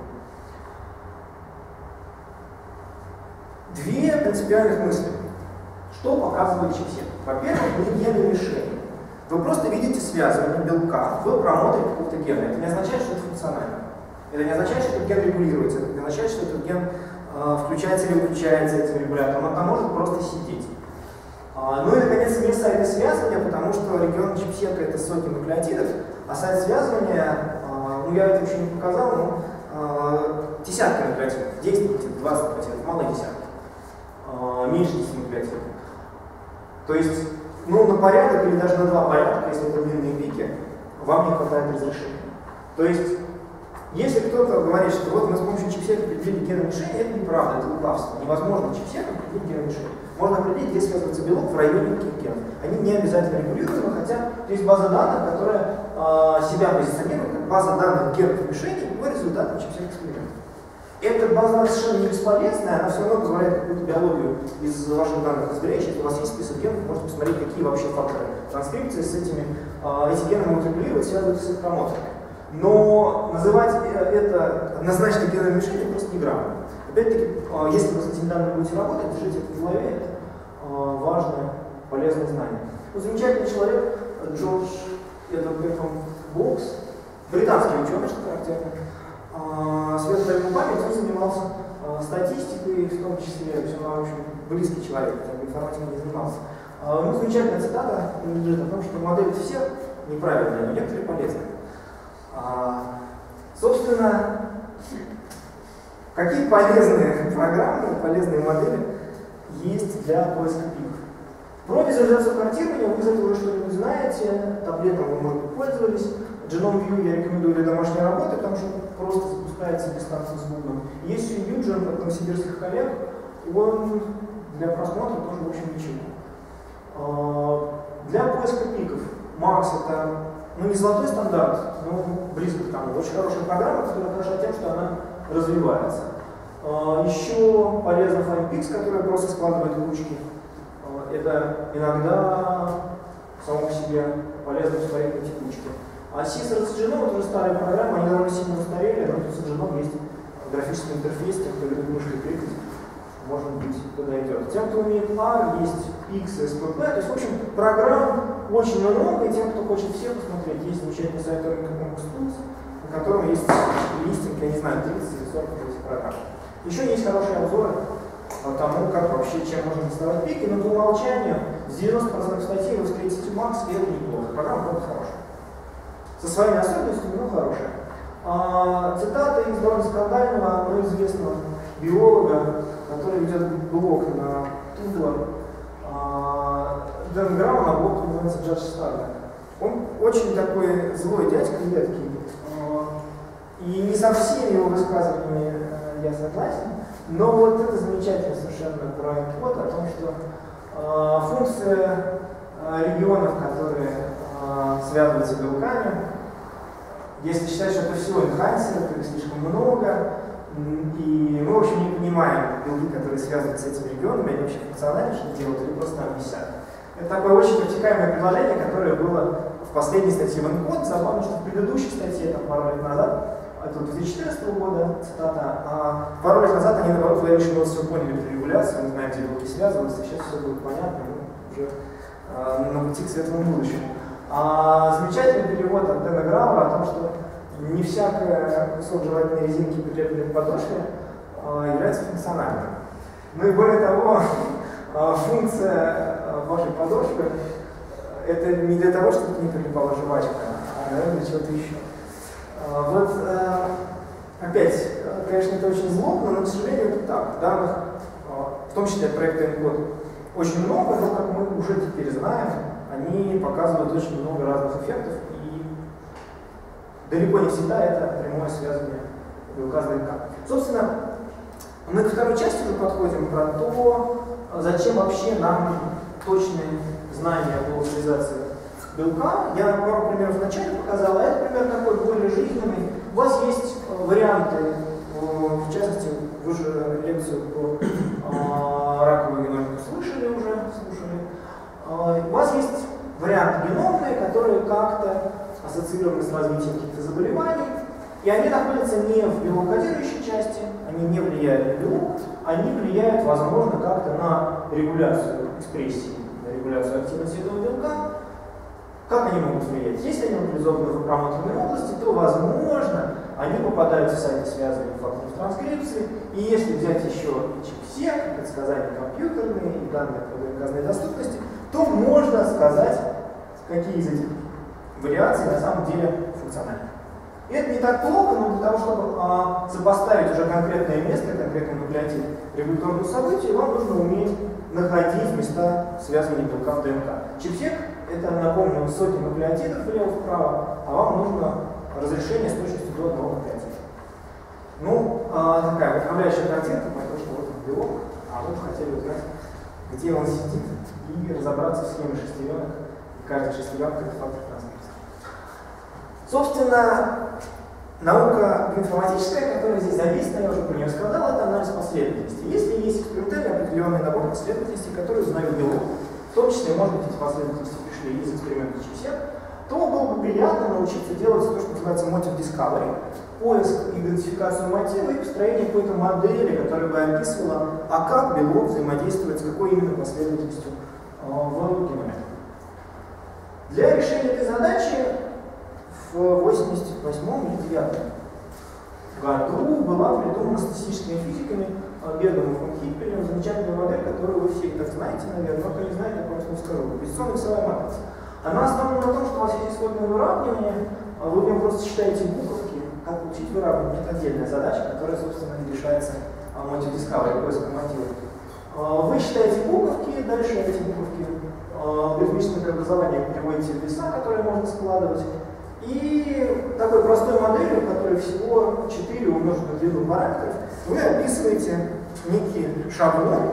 Две принципиальных мысли. Что показывает чипсет? Во-первых, не гены мишени. Вы просто видите связывание белка в промоторе какого-то гена. Это не означает, что это функционально. Это не означает, что этот ген регулируется. Это не означает, что этот ген э, включается или выключается этим регулятором. Он там может просто сидеть. А, ну и, наконец, не сайт связывания, потому что регион чипсета — это сотни нуклеотидов, а сайт связывания, э, ну я это еще не показал, но э, десятки нуклеотидов, десять нуклеотидов, двадцать нуклеотидов, мало десятки, э, меньше десяти нуклеотидов. То есть, ну, на порядок или даже на два порядка, если это длинные пики, вам не хватает разрешения. То есть, если кто-то говорит, что вот мы с помощью чипсета определили гены мишени, это неправда, это лукавство. Невозможно чипсетом определить гены мишени. Можно определить, где связывается белок в районе каких генов. Они не обязательно регулируемы, хотя есть база данных, которая э, себя позиционирует как база данных генов мишени по результатам чипсет эксперимента. Эта база данных совершенно не бесполезная, она все равно позволяет какую-то биологию из ваших данных разберечь. Если у вас есть список генов, вы можете посмотреть, какие вообще факторы транскрипции с этими, э, эти гены могут регулировать, связываются с их промоторами. Но называть это однозначно геном мишени просто неграмотно. Опять-таки, если вы с этими данными будете работать, держите это в голове, это важное, полезное знание. Вот замечательный человек Джордж Эдвард Бекхэм Бокс, британский ученый, что характерно, светлая ему память, он занимался статистикой, в том числе, все равно, в общем, близкий человек, хотя бы информатикой не занимался. Ну, замечательная цитата принадлежит о том, что модели все неправильные, но некоторые полезные. Собственно, какие полезные программы, полезные модели есть для поиска пиков? Про визуализацию картирования вы из этого уже что-нибудь знаете, таблетом вы, может быть, пользовались. GenomeView я рекомендую для домашней работы, потому что он просто запускается без станции с Google. Есть еще Юджин от новосибирских коллег, он для просмотра тоже, в общем, ничего. Для поиска пиков Макс — это, ну, не золотой стандарт, но близко к тому. Очень хорошая программа, которая хороша тем, что она развивается. Еще полезна FinePix, которая просто складывает ручки. Это иногда само по себе полезно смотреть на текучки. А Caesar с Genome — это уже старая программа, они довольно сильно устарели, но тут с Genome есть графический интерфейс, тем, кто любит мышкой кликать, может быть, подойдет. Тем, кто умеет ар, есть Pix, эс пи пи, то есть, в общем, программ очень много, и тем, кто хочет все посмотреть, есть замечательный сайт Tools, на котором есть листинг, я не знаю, тридцать или сорок этих программ. Еще есть хорошие обзоры по тому, как вообще, чем можно доставать пики, но по умолчанию с девяноста процентов статей вы встретите Макс, и это неплохо. Программа просто хорошая. Со своими особенностями, но хорошая. А, цитата из довольно скандального, но известного биолога, который ведет блог на Тузла. Дэн Грау на блог называется Джадж Старна. Он очень такой злой дядька, едкий. И не со всеми его высказываниями я согласен, но вот это замечательно совершенно про код о том, что э, функция э, регионов, которые э, связываются белками, если считать, что это всего энхансеров, их слишком много, и мы, в общем, не понимаем белки, которые связаны с этими регионами, они вообще функциональны, что делают, или просто там висят. Это такое очень протекаемое предложение, которое было в последней статье в Encode. Забавно, что в предыдущей статье, там, пару лет назад, это две тысячи четырнадцатого года, цитата, а пару лет назад они, наоборот, говорили, что мы все поняли про регуляцию, мы знаем, где белки связываются, сейчас все будет понятно, мы уже э, на пути к светлому будущему. А замечательный перевод от Дэна Граура о том, что не всякая кусок жевательной резинки, прилепленной к подошве, э, является функциональным. Ну и более того, э, функция вашей подошвы это не для того, чтобы к ней прилипала жвачка, а, наверное, для чего-то еще. Вот, опять, конечно, это очень злобно, но, к сожалению, это так. Данных, в том числе от проекта Encode, очень много, но, как мы уже теперь знаем, они показывают очень много разных эффектов, и далеко не всегда это прямое связывание белка с ДНК. Собственно, мы ко второй части уже подходим про то, зачем вообще нам точные знания о локализации белка. Я пару примеров вначале показал, а это пример такой более жизненный. У вас есть варианты, в частности, вы же лекцию про раковую геномику слышали уже, слушали. У вас есть варианты геномные, которые как-то ассоциированы с развитием каких-то заболеваний, и они находятся не в белокодирующей части, они не влияют на белок, они влияют, возможно, как-то на регуляцию экспрессии, на регуляцию активности этого белка. Как они могут влиять? Если они локализованы в промоторной области, то, возможно, они попадают в сайты связанных факторов транскрипции, и если взять еще чипсек, предсказания компьютерные и данные по ДНК-ной доступности, то можно сказать, какие из этих вариаций на самом деле функциональны. И это не так плохо, но для того, чтобы а, сопоставить уже конкретное место, конкретный нуклеотид регуляторного события, вам нужно уметь находить места связывания белка в ДНК. Чипсек — это, напомню, сотни нуклеотидов влево-вправо, а вам нужно разрешение с точностью до одного нуклеотида. Ну, а, такая вдохновляющая картинка про то, что вот он белок, а вы хотели узнать, где он сидит, и разобраться в схеме шестеренок. Каждая шестеренка — это фактор транскрипции. Собственно, наука информатическая, которая здесь задействована, я уже про нее сказал, это анализ последовательности. Если есть экспериментальный определенный набор последовательностей, которые узнают белок, в том числе, может быть, эти последовательности пришли из эксперимента чипсек, то было бы приятно научиться делать то, что называется motive discovery, поиск, идентификацию мотива и построение какой-то модели, которая бы описывала, а как белок взаимодействует с какой именно последовательностью э, в геноме. Для решения этой задачи в восемьдесят восьмом или девятом году была придумана статистическими физиками Бергом и фон Хиппелем замечательная модель, которую вы все так знаете, наверное, но кто не знает, я просто не скажу. Композиционная весовая матрица. Она основана на том, что у вас есть исходное выравнивание, вы в нем просто считаете буковки, как получить выравнивание. Это отдельная задача, которая, собственно, решается motive discovery, поиском мотива. Вы считаете буковки, дальше эти буковки в ритмическом преобразовании переводите в веса, которые можно складывать. И такой простой моделью, в которой всего четыре умножить на длину параметров, вы описываете некий шаблон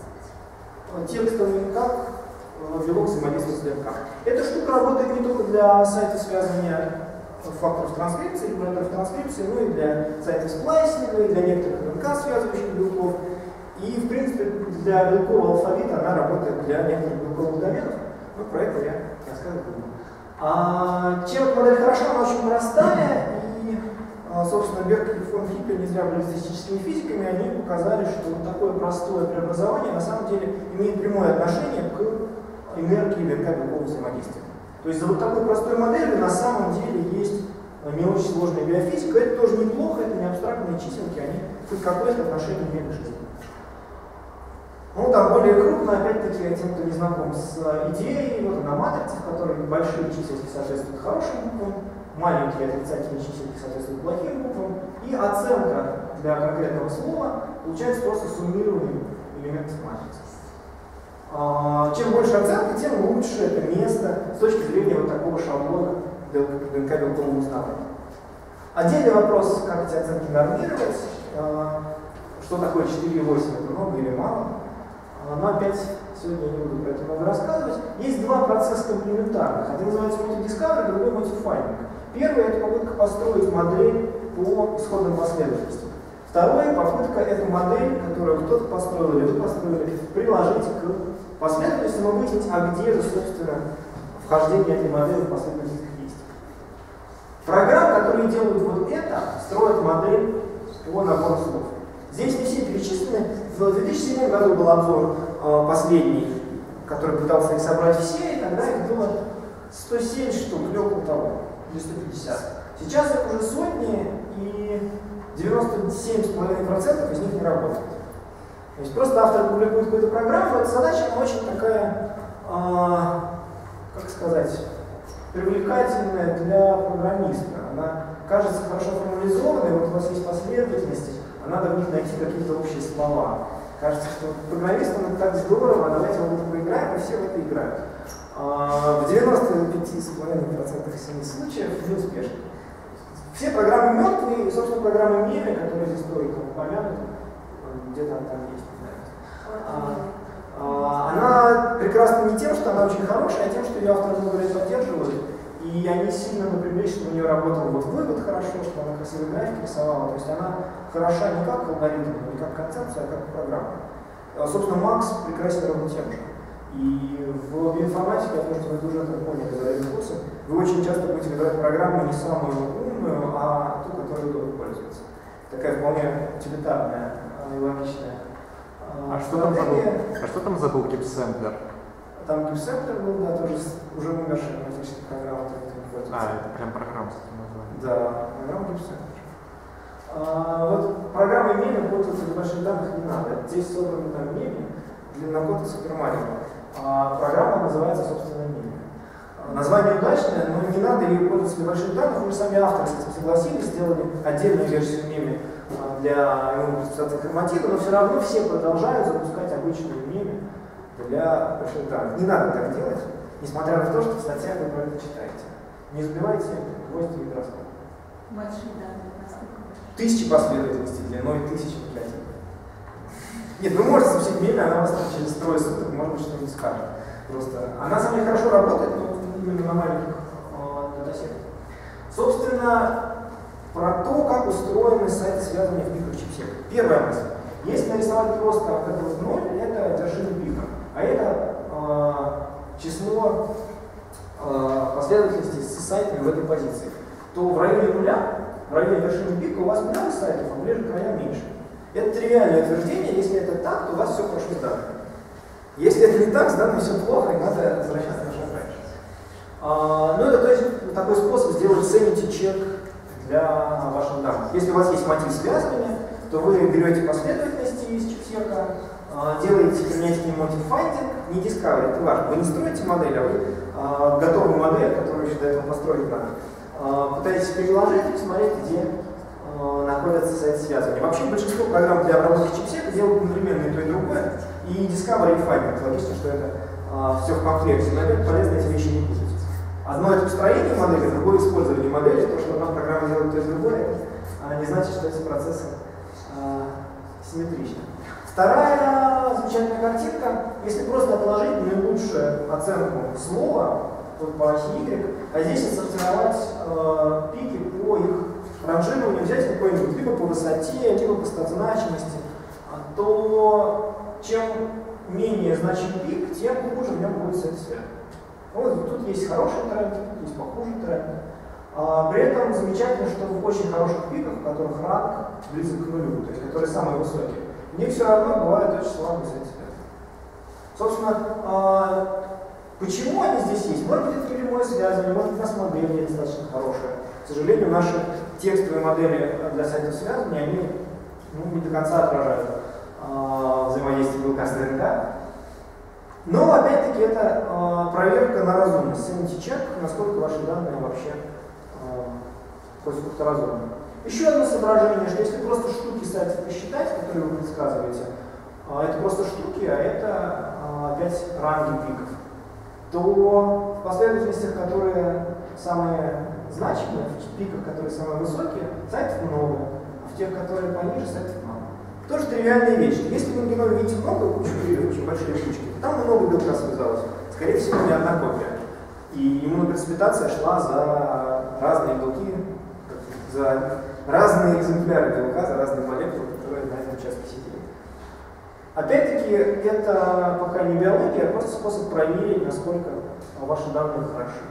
текстовый, как белок взаимодействует с ДНК. Эта штука работает не только для сайтов связывания факторов транскрипции, регуляторов транскрипции, но и для сайтов сплайсинга, и для некоторых ДНК связывающих белков. И, в принципе, для белкового алфавита она работает для некоторых белковых доменов, но про это я рассказывать буду. А, чем эта модель хороша, она очень простая, и, а, собственно, Берг и фон Хиппель не зря были статистическими физиками, они показали, что вот такое простое преобразование на самом деле имеет прямое отношение к энергии ДНК-белкового взаимодействия. То есть за вот такой простой моделью на самом деле есть не очень сложная биофизика, это тоже неплохо, это не абстрактные численки, они хоть какое-то отношение имеют к жизни. Ну, там более крупно, опять-таки, тем, кто не знаком с идеей, вот она матрица, в которой большие чисельности соответствуют хорошим буквам, маленькие отрицательные чисельники соответствуют плохим буквам, и оценка для конкретного слова получается просто суммированием элементов матрицы. Чем больше оценка, тем лучше это место с точки зрения вот такого шаблона ДНК белкового узнавания. Отдельный вопрос, как эти оценки нормировать, что такое четыре и восемь, это много или мало. Но опять сегодня я не буду про это много рассказывать. Есть два процесса комплементарных. Один называется motive discovery, другой motive finding. Первый — это попытка построить модель по исходным последовательностям. Второе — попытка эту модель, которую кто-то построил или вы построили, приложить к последовательностям и выяснить, а где же, собственно, вхождение этой модели в последовательность действий. Программ, которые делают вот это, строят модель по набору слов. Здесь не все перечислены. В две тысячи седьмом году был обзор э, последний, который пытался их собрать все, и тогда их было сто семь штук, или около того, или сто пятьдесят. Сейчас их уже сотни, и девяносто семь целых пять десятых процента из них не работает. То есть просто автор публикует какую-то программу, эта задача очень такая, э, как сказать, привлекательная для программиста. Она кажется хорошо формализованной, вот у вас есть последовательности, а надо в них найти какие-то общие слова. Кажется, что программистам это так здорово, давайте мы в это поиграем, и все в это играют. А в девяноста пяти целых пять десятых процента семи случаев неуспешно. Все программы мертвые, и, собственно, программа Меми, которая здесь тоже упомянута, где-то она там есть, не знаю. А, а, она прекрасна не тем, что она очень хорошая, а тем, что ее авторы много лет поддерживают. И они сильно напряглись, чтобы у нее работал вот вывод хорошо, что она красивые графики рисовала. То есть она хороша не как алгоритм, не как концепция, а как программа. А, собственно, Макс прекрасен ровно тем же. И в биоинформатике, я думаю, что вы уже это поняли за время курса, вы очень часто будете выбирать программу не самую умную, а ту, которой удобно пользоваться. Такая вполне утилитарная и логичная. А, а, что, там забыл, а что там забыл гипсэмплер? Там гипсэмплер был, да, тоже уже умершая математическая программа. А, это прям программа с этим названием. Да, программа гипсэмплер. А, вот программой Меми пользоваться для больших данных не надо. Здесь собраны там Меми, длиннокод и супермаленький. А программа называется, собственно, Меми. Название удачное, но не надо ее пользоваться для больших данных. Уже сами авторы с этим согласились, сделали отдельную версию Меми для иммунной информатики, но все равно все продолжают запускать обычную Меми для больших данных. Не надо так делать, несмотря на то, что в статьях вы про это читаете. Не забивайте гвозди в микроскоп. Большие данные, насколько большие? Тысячи последовательностей длиной тысячи библиотек. Нет, вы можете запустить Меми, она вас там через трое суток, может быть, что-нибудь скажет. Просто она со мной хорошо работает, но именно на маленьких э, датасетах. Собственно, про то, как устроены сайты связывания в пиках чипсек. Первая мысль. Если нарисовать просто вот это вот ноль, это вершина пика. А это э, число э, последовательностей с сайтами в этой позиции. То в районе нуля, в районе вершины пика у вас много сайтов, а ближе к краям меньше. Это тривиальное утверждение. Если это так, то у вас все хорошо с данными. Если это не так, с данными все плохо, и надо возвращаться на шаг раньше. А, ну, это то есть такой способ сделать sanity check для ваших данных. Если у вас есть мотив связывания, то вы берете последовательности из чипсека, а, делаете криминальный motive finding, не discovery, это важно. Вы не строите модель, а вы а, готовую модель, которую еще до этого построить надо, а, пытаетесь переложить и посмотреть, где а, находятся сайты связывания. Вообще большинство программ для обработки чипсека делают одновременно и то, и другое. И Discovery и Finding. Логично, что это а, все в комплекте, но опять полезно эти вещи не путать. Одно это построение модели, другое использование модели. То, что одна программа делает то и другое, а, не значит, что эти процессы а, симметричны. Вторая замечательная картинка. Если просто отложить наилучшую оценку слова вот по оси Y, а здесь отсортировать э, пики по их ранжированию, взять какой-нибудь либо по высоте, либо по статзначимости, то чем менее значим пик, тем хуже в нем будет сайт связан. Вот тут есть хороший тренд, тут есть похожий тренд. А, при этом замечательно, что в очень хороших пиках, в которых ранг близок к нулю, то есть которые самые высокие, в них все равно бывает очень слабый сайт связан. Собственно, а, почему они здесь есть? Может быть, это прямое связывание, может быть, у нас модель недостаточно хорошая. К сожалению, наши текстовые модели для сайтов связывания, они ну, не до конца отражают взаимодействие белка с ДНК. Но опять-таки это э, проверка на разумность, sanity check, насколько ваши данные вообще э, конструкторазумно. Еще одно соображение, что если просто штуки сайтов посчитать, которые вы предсказываете, это просто штуки, а это опять ранги пиков, то в последовательностях, которые самые значимые, в пиках, которые самые высокие, сайтов много, а в тех, которые пониже, сайтов мало. Тоже тривиальная вещь. Если вы на геноме видите много кучек, очень большие кучки, то там много белка связалось. Скорее всего, не одна копия. И иммунопроцветация шла за разные белки, за разные экземпляры белка, за разные молекулы, которые на этом участке сидели. Опять-таки, это пока не биология, а просто способ проверить, насколько ваши данные хороши.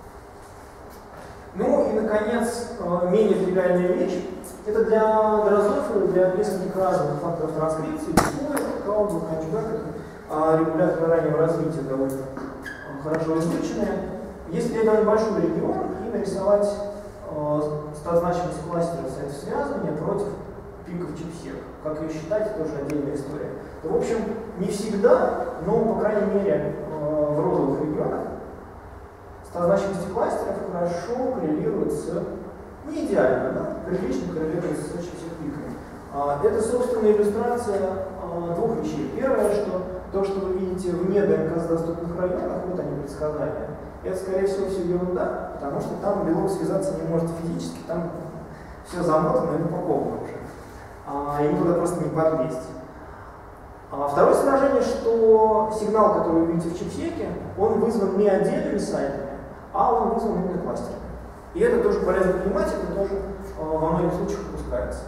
Ну и, наконец, менее тривиальная вещь. Это для дрозофила, для нескольких разных факторов транскрипции, дисплея, каунтов, конжугатов, регулятора раннего развития довольно хорошо изученные. Если взять большой регион и нарисовать э, статозначимость кластера сайтов связывания против пиков чипсек, как ее считать, это тоже отдельная история, то, в общем, не всегда, но, по крайней мере, э, в розовых регионах статозначимости кластеров хорошо коррелируют с, не идеально, да, прилично коррелируют с чипсек-пиками. А, это, собственно, иллюстрация а, двух вещей. Первое, что то, что вы видите вне ДНК с доступных районах, вот они предсказания, это, скорее всего, все ерунда, потому что там белок связаться не может физически, там все замотано и упаковано уже. А, ему туда просто не подлезть. А второе соображение, что сигнал, который вы видите в чипсеке, он вызван не отдельными сайтами, а он вызван именно кластерами. И это тоже полезно понимать, это тоже а, во многих случаях упускается.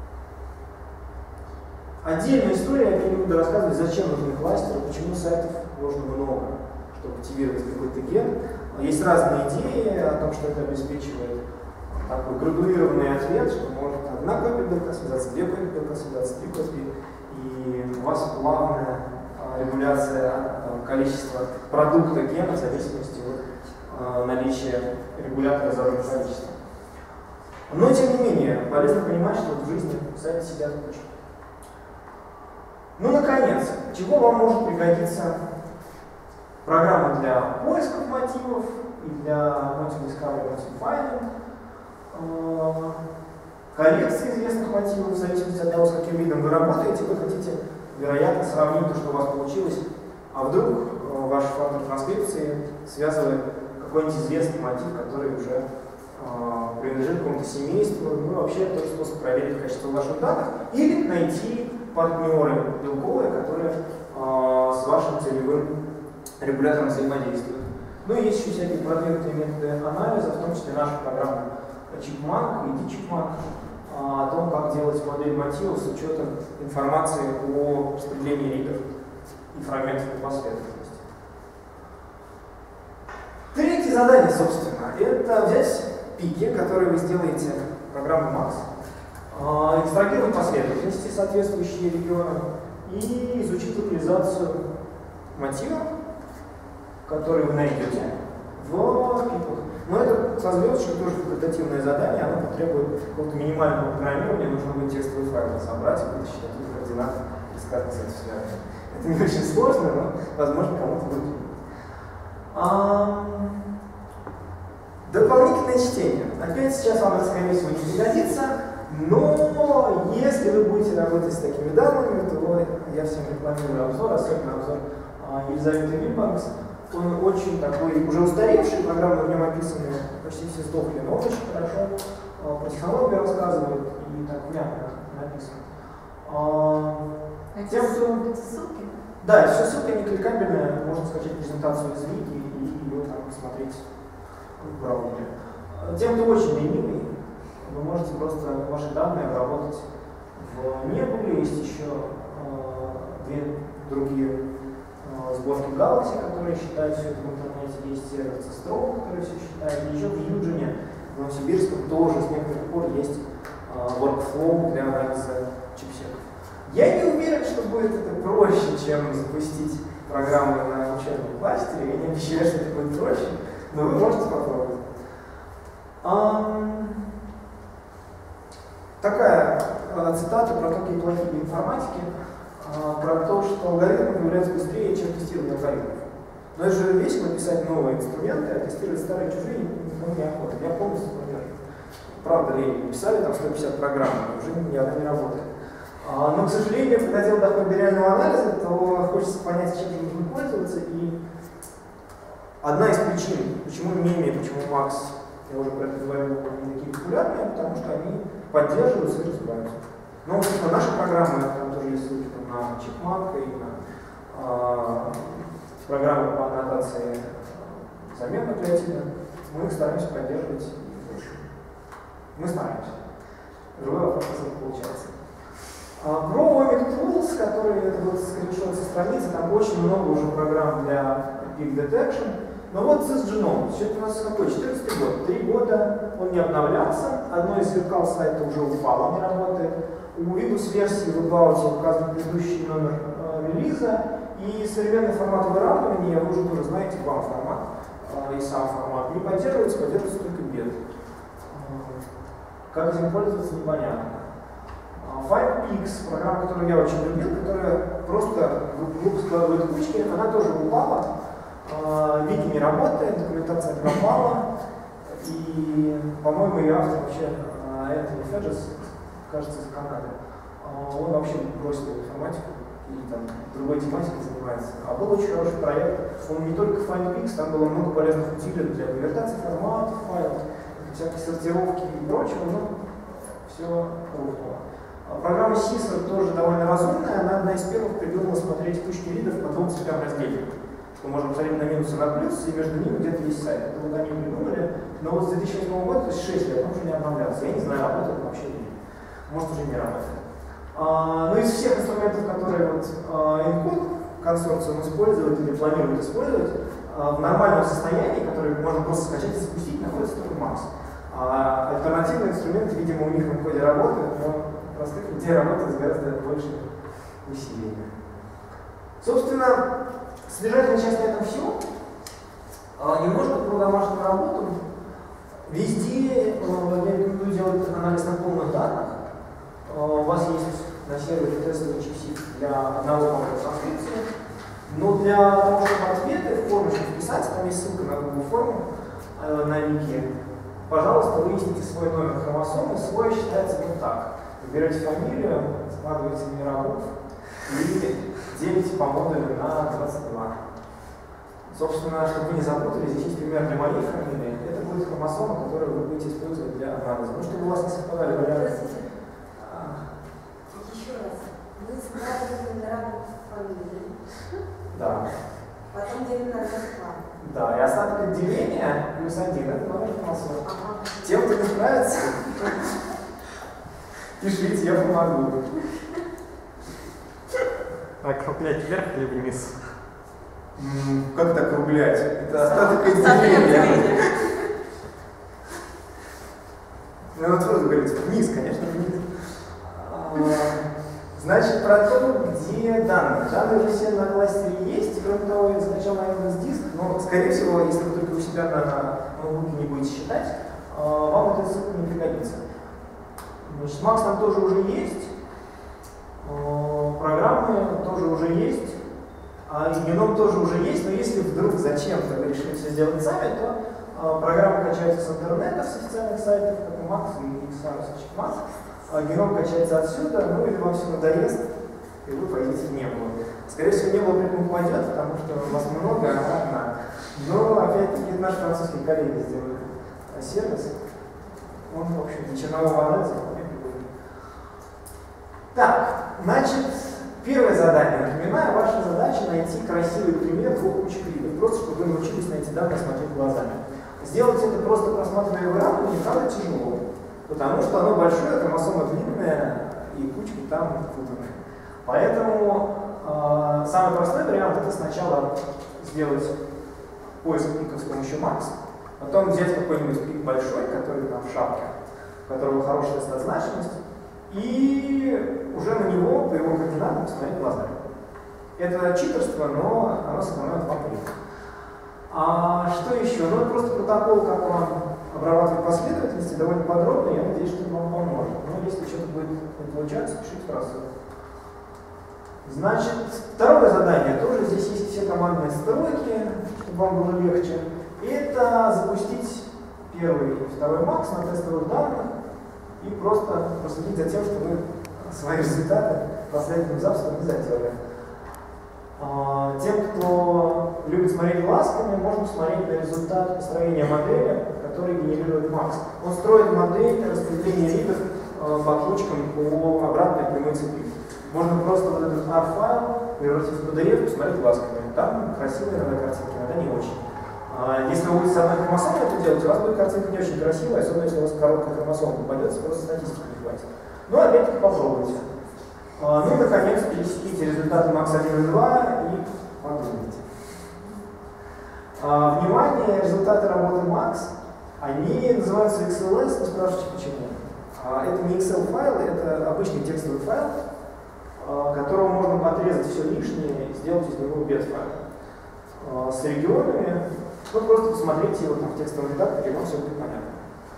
Отдельная история, я не буду рассказывать, зачем нужны кластеры, почему сайтов нужно много, чтобы активировать какой-то ген. Есть разные идеи о том, что это обеспечивает такой градуированный ответ, что может одна копия белка связаться, две копии белка связаться, три копии, и у вас плавная регуляция там, количества продукта гена в зависимости от э, наличия регулятора заданного количества. Но, тем не менее, полезно понимать, что в жизни сайты сидят куча. Ну, наконец, чего вам может пригодиться программа для поисков мотивов и для Motive Discovery, Motive Finding, э, коррекции известных мотивов в зависимости от того, с каким видом вы работаете. Вы хотите, вероятно, сравнить то, что у вас получилось, а вдруг э, ваш фактор транскрипции связывает какой-нибудь известный мотив, который уже э, принадлежит какому-то семейству. Ну, вообще, это тоже способ проверить качество ваших данных или найти партнеры белковые, которые э, с вашим целевым регулятором взаимодействуют. Ну и есть еще всякие продвинутые методы анализа, в том числе наша программа ChipMunk и DChipMunk, э, о том, как делать модель мотивов с учетом информации о распределении ридов и фрагментов по последовательности. Третье задание, собственно, это взять пики, которые вы сделаете в программе Max, экстрагировать последовательности, соответствующие регионам, и изучить локализацию мотива, который вы найдете в пиках. Но это со звездочкой тоже факультативное задание, оно потребует какого-то минимального программирования, нужно будет текстовый файл собрать и вытащить такие координаты из карты связи. Это не очень сложно, но, возможно, кому-то будет. А... Дополнительное чтение. Опять сейчас вам это, скорее всего, не пригодится. Но если вы будете работать с такими данными, то я всем рекламирую обзор, особенно обзор а, Елизаветы Вильбанкс. Он очень такой, уже устаревший, программы в нем описаны, почти все сдохли, но очень хорошо а, про технологию рассказывает и так внятно написано. А, тем, кто... Это ссылки? Да, это все ссылки, они кликабельные, можно скачать презентацию из Вики и ее там посмотреть в браузере. Тем, кто очень ленивый, вы можете просто ваши данные обработать в Nebula. Есть еще э, две другие э, сборки Galaxy, которые считают все это в интернете. Есть сервер Cestro, который все считает. И еще в Юджине, в Новосибирском, тоже с некоторых пор есть э, workflow для анализа чипсеков. Я не уверен, что будет это проще, чем запустить программу на учебном кластере. Я не обещаю, что это будет проще, но вы можете попробовать. Um, Такая э, цитата про какие плохие информатики, э, про то, что алгоритмы появляются быстрее, чем тестирование алгоритмов. Но это же весело писать новые инструменты, а тестировать старые чужие никому не охота. Я полностью поддерживаю. правда лень, написали там сто пятьдесят программ, уже ни одна не работает. А, но, к сожалению, когда дело доходит до реального анализа, то хочется понять, чем же нужно пользоваться. И одна из причин, почему Мими, почему Макс, я уже про это говорил, они такие популярные, потому что они поддерживаются и развиваются. Но, собственно, наши программы, там тоже есть ссылки там, на Чипманка и на а, программы по аннотации замен нуклеотида, мы их стараемся поддерживать больше. Мы стараемся. Живой вопрос не получается. Про Omic Tools, который это вот скриншот со страницы, там очень много уже программ для Peak Detection. Но вот Cisgenome, все это у нас какой? четырнадцатый год. Три года он не обновлялся. Одно из зеркал сайта уже упало, не работает. У Windows версии в About указан предыдущий номер э, релиза. И современный формат выравнивания, вы уже тоже знаете, вам формат э, и сам формат не поддерживается, поддерживается только бед. Как этим пользоваться, непонятно. FinePix, программа, которую я очень любил, которая просто группу складывает кучки, она тоже упала. Вики не работает, документация пропала. И, по-моему, ее автор вообще, Энтони Феджес, кажется, из Канады, он вообще бросил информатику и там другой тематикой занимается. А был очень хороший проект. Он не только FinePix, там было много полезных утилий для конвертации форматов, файлов, всякой сортировки и прочего, но все рухнуло. Программа Сисер тоже довольно разумная, она одна из первых придумала смотреть кучки ридов по двум цветам разделения. Что можно посмотреть на минус и на плюс, и между ними где-то есть сайт. Это вот они придумали, но вот с две тысячи восьмого года, то есть шесть лет, он уже не обновлялся. Я не знаю, работает вообще или нет. Может, уже не работает. А, ну, из всех инструментов, которые вот Encode консорциум использует или планирует использовать, а, в нормальном состоянии, который можно просто скачать и запустить, находится только Max. А альтернативные инструменты, видимо, у них в Encode работают, но простых людей работает с гораздо большим усилием. Собственно, содержательная часть на этом все. Немножко про домашнюю работу. Везде я рекомендую делать анализ на полных данных. У вас есть на сервере тестовый чипсик для одного комплекса транскрипции. Но для того, чтобы ответы в формочку вписать, там есть ссылка на Google форму на Вики. Пожалуйста, выясните свой номер хромосомы. Свой считается вот так. Выбираете фамилию, складываете номера букв и делите по модулю на двадцать два. Собственно, чтобы вы не запутались, здесь есть пример для моей фамилии. Это будет хромосома, которую вы будете использовать для анализа. Ну, чтобы у вас не совпадали варианты. Еще раз. Вы складываете номера букв фамилии. Да. Потом делим на двадцать два. Да, и остаток отделения плюс один. Это номер хромосомы. Ага. Тем, кто не справится, пишите, я помогу. Округлять вверх или вниз? М, Как так округлять? Это остаток отделения. Ну, вот сразу говорится, вниз, конечно, вниз. А, Значит, про то, где данные. Данные уже все на кластере есть. Кроме того, я скачал на Windows диск, но, скорее всего, если вы только у себя на ноутбуке не будете считать, вам эта ссылка не пригодится. Значит, Max там тоже уже есть, программы тоже уже есть, а Genom тоже уже есть, но если вдруг зачем-то вы решили все сделать сами, то программы качаются с интернета, с официальных сайтов, как и Max и Max, а Genom качается отсюда, ну или вам все надоест, и вы пойдете в небо. Скорее всего, небо прям упадет, потому что вас много, а одна. Но, опять-таки, наши французские коллеги сделают сервис. Он, в общем, для чернового анализа вполне прикольный. Так, значит, первое задание. Напоминаю, ваша задача найти красивый пример двух кучек ридов, просто чтобы вы научились на эти данные смотреть глазами. Сделать это просто просматривая выравнивание, правда, тяжело, потому что оно большое, хромосома длинная, и кучки там путанные. Поэтому э, самый простой вариант — это сначала сделать поиск пиков с помощью Max, потом взять какой-нибудь пик большой, который там в шапке, у которого хорошая статозначимость, и уже на него, по его координатам, посмотреть глазами. Это читерство, но оно сэкономит вам время. А что еще? Ну, это просто протокол, как вам обрабатывать последовательности, довольно подробно, я надеюсь, что вам поможет. Но если что-то будет не получаться, пишите сразу. Значит, второе задание, тоже здесь есть все командные строки, чтобы вам было легче. Это запустить первый и второй Max на тестовых данных и просто проследить за тем, что мы свои результаты последним запуском не затерли. Тем, кто любит смотреть глазками, можно посмотреть на результат построения модели, который генерирует Макс. Он строит модель распределения ридов по кучкам по обратной прямой цепи. Можно просто вот этот ар-файл превратить в пи ди эф и посмотреть глазками. Там красивые иногда картинки, иногда не очень. Если вы будете с одной хромосомой это делать, у вас будет картинка не очень красивая, особенно если у вас короткая хромосома попадется, просто статистики не хватит. Но опять-таки попробуйте. Ну и, наконец, пересеките результаты макс один и два и подумайте. Внимание, результаты работы Макс, они называются икс эл эс, не спрашивайте почему. Это не икс эл файл, это обычный текстовый файл, которого можно отрезать все лишнее и сделать из него бет файл. С регионами, ну просто посмотрите его там в текстовом редакторе, и вам все будет понятно.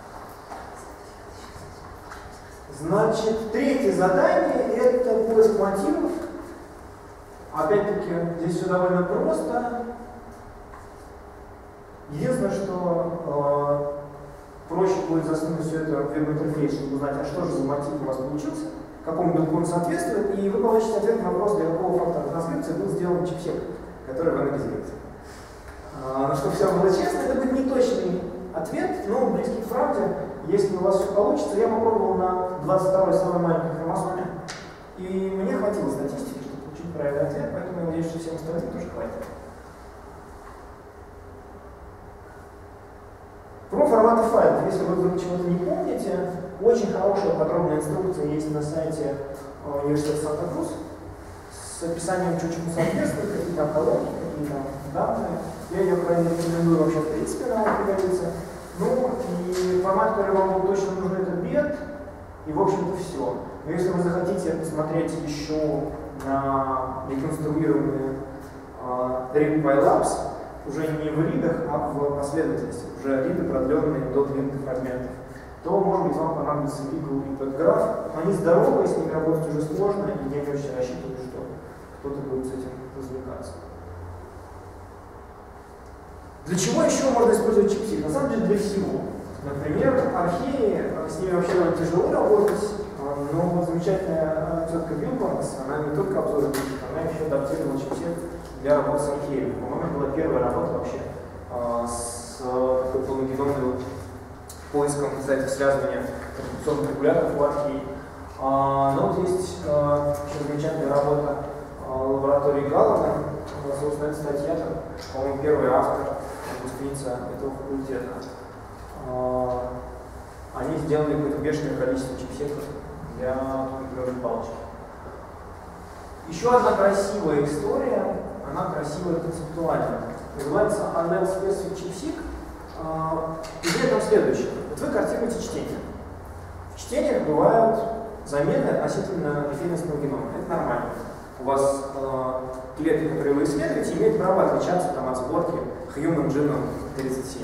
Значит, третье задание – это поиск мотивов. Опять-таки, здесь все довольно просто. Единственное, что э, проще будет засунуть все это в веб-интерфейс, чтобы узнать, а что же за мотив у вас получился, какому белку он соответствует, и вы получите ответ на вопрос, для какого фактора транскрипции был сделан чипсек, который вы анализируете. Э, но чтобы все было честно, это будет неточный ответ, но близкий к правде. Если у вас все получится, я попробовал на двадцать второй самой маленькой хромосоме, и мне хватило статистики, чтобы получить правильный ответ, поэтому я надеюсь, что всем остальным тоже хватит. Про форматы файлов, если вы вдруг чего-то не помните, очень хорошая подробная инструкция есть на сайте университета Санта-Крус с описанием, что чему соответствует, какие там колонки, какие там данные. Я ее крайне рекомендую, вообще в принципе она пригодится. Ну и формат, который вам точно нужен, это бет, и в общем-то все. Но если вы захотите посмотреть еще на реконструированные read by labs, уже не в ридах, а в последовательности, уже риды, продленные до длинных фрагментов, то, может быть, вам понадобится Eagle и PetGraph. Они здоровые, с ними работать уже сложно, и я не очень рассчитываю, что кто-то будет с этим развлекаться. Для чего еще можно использовать чипсик? На самом деле для всего. Например, археи, с ними вообще довольно тяжело работать, но вот замечательная тетка Билбанс, она не только обзоры пишет, она еще адаптировала чипсик для работы с археями. По-моему, была первая работа вообще с такой полногеномным поиском, кстати, связывания транскрипционных регуляторов у архей. Но вот есть еще замечательная работа лаборатории Галлана, собственно, эта статья, по-моему, первый автор, выпускница этого факультета. Они сделали какое-то бешеное количество чипсеков для компьютерной палочки. Еще одна красивая история, она красивая концептуально. Называется Allele Specific Chipseq. Идея там следующая. Вот вы картируете чтение. В чтениях бывают замены относительно референсного генома. Это нормально. У вас э, клетки, которые вы исследуете, имеют право отличаться там, от сборки Human Genome тридцать семь.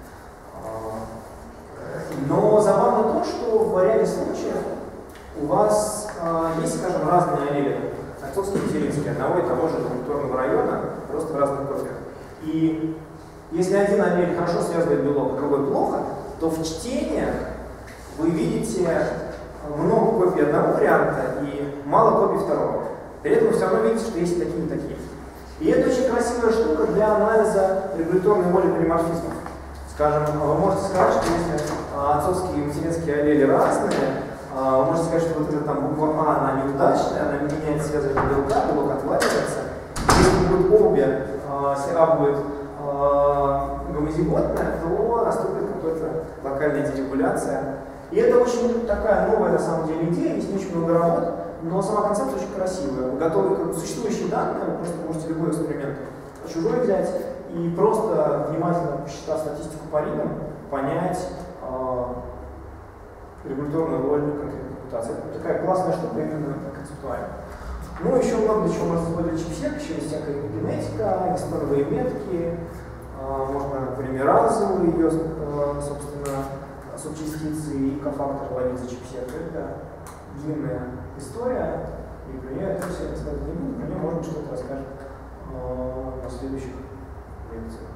Но забавно то, что в ряде случаев у вас э, есть, скажем, разные аллели, отцовские и материнские, одного и того же структурного района, просто в разных копиях. И если один аллель хорошо связывает белок, а другой плохо, то в чтениях вы видите много копий одного варианта и мало копий второго. При этом вы все равно видите, что есть такие и такие. И это очень красивая штука для анализа регуляторной воли полиморфизмов. Скажем, вы можете сказать, что если отцовские и материнские аллели разные, вы можете сказать, что вот эта там буква А, она неудачная, она меняет связывание белка, белок отваливается. Если будет обе, если А будет гомозиготная, то наступит какая-то локальная дерегуляция. И это очень такая новая на самом деле идея, есть не очень много работ, но сама концепция очень красивая. Вы готовы к существующие данные, вы просто можете любой эксперимент чужой взять и просто внимательно посчитав статистику по ридам, понять э, регуляторную роль конкретной мутации. Это такая классная штука именно концептуально. Ну, еще много для чего можно использовать чипсек, еще есть всякая генетика, гистоновые метки, э, можно полимеразу, ее, э, собственно, субчастицы и кофакторы ловить за чипсек. Это длинная история, и про нее я тоже сегодня рассказывать не буду, про нее, может быть, что-то расскажем э, на следующих лекциях.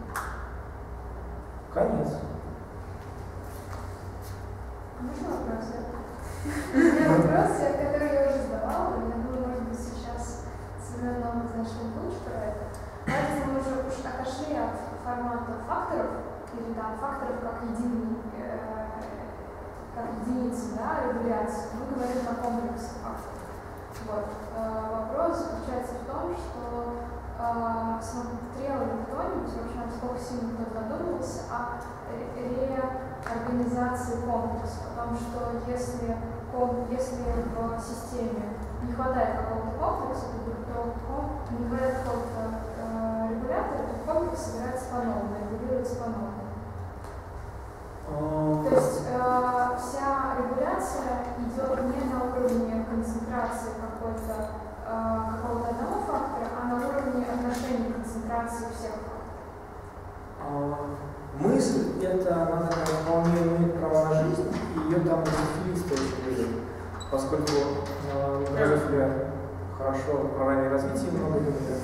Конец. Можно вопросы? У меня вопрос, который я уже задавала, и я думаю, может быть, сейчас Семен нам значит лучше про это. Кажется, мы уже уж отошли от формата факторов, или там факторов как, единый, э, как единицы, да, регуляции. Мы говорим о комплексе факторов. Вот. Э, вопрос заключается в том, что э, смотрел ли кто-нибудь, вообще насколько сильно кто задумывался о реорганизации комплекса, потому что если, если в системе не хватает какого-то комплекса, то, то не хватает какого-то э, регулятора, то комплекс собирается по-новому, регулируется по-новому. То есть э, вся регуляция идет не на уровне концентрации какой-то, э, какого-то одного фактора, а на уровне отношений концентрации всех факторов. Мысль, это она такая вполне имеет право на жизнь, и ее там филисты очень любят, поскольку э, Грефля хорошо про раннее развитие много говорят.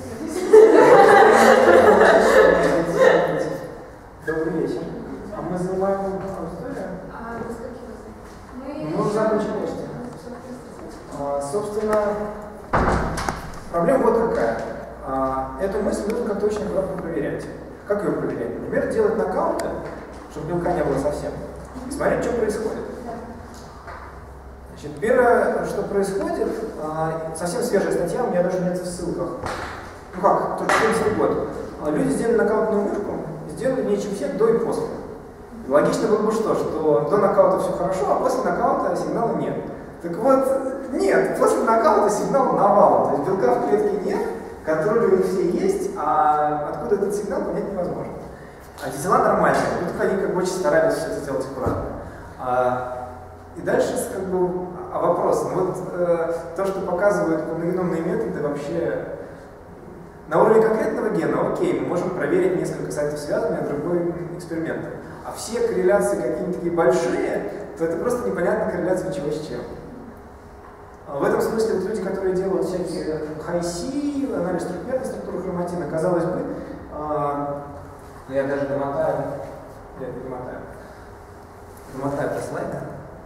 Добрый вечер. А мы занимаем аудиторию? А до скольки вы? Мы уже закончили почти. А, собственно, проблема вот какая. А, эту мысль нужно как-то очень аккуратно проверять. Как ее проверять? Например, делать нокауты, чтобы белка не было совсем. И смотреть, что происходит. Значит, первое, что происходит, а, совсем свежая статья, у меня даже нет в ссылках. Ну как, только семидесятый год. А, люди сделали нокаутную мышку, сделали нейчефект до и после. И логично было бы что, что до нокаута все хорошо, а после нокаута сигнала нет. Так вот, нет, после нокаута сигнал навалом. То есть белка в клетке нет, который у них все есть, а откуда этот сигнал понять невозможно. А дела нормальные, тут они как бы очень старались все это сделать аккуратно. А, и дальше как бы а вопрос, ну вот э, то, что показывают полногеномные методы, вообще на уровне конкретного гена, окей, мы можем проверить несколько сайтов связанных, а другой эксперимент. А все корреляции какие-то такие большие, то это просто непонятно корреляция чего с чем. В этом смысле вот люди, которые делают всякие хай-си, анализ трехмерной структуры хроматина, казалось бы, э, я даже домотаю, я не домотаю, домотаю по слайду.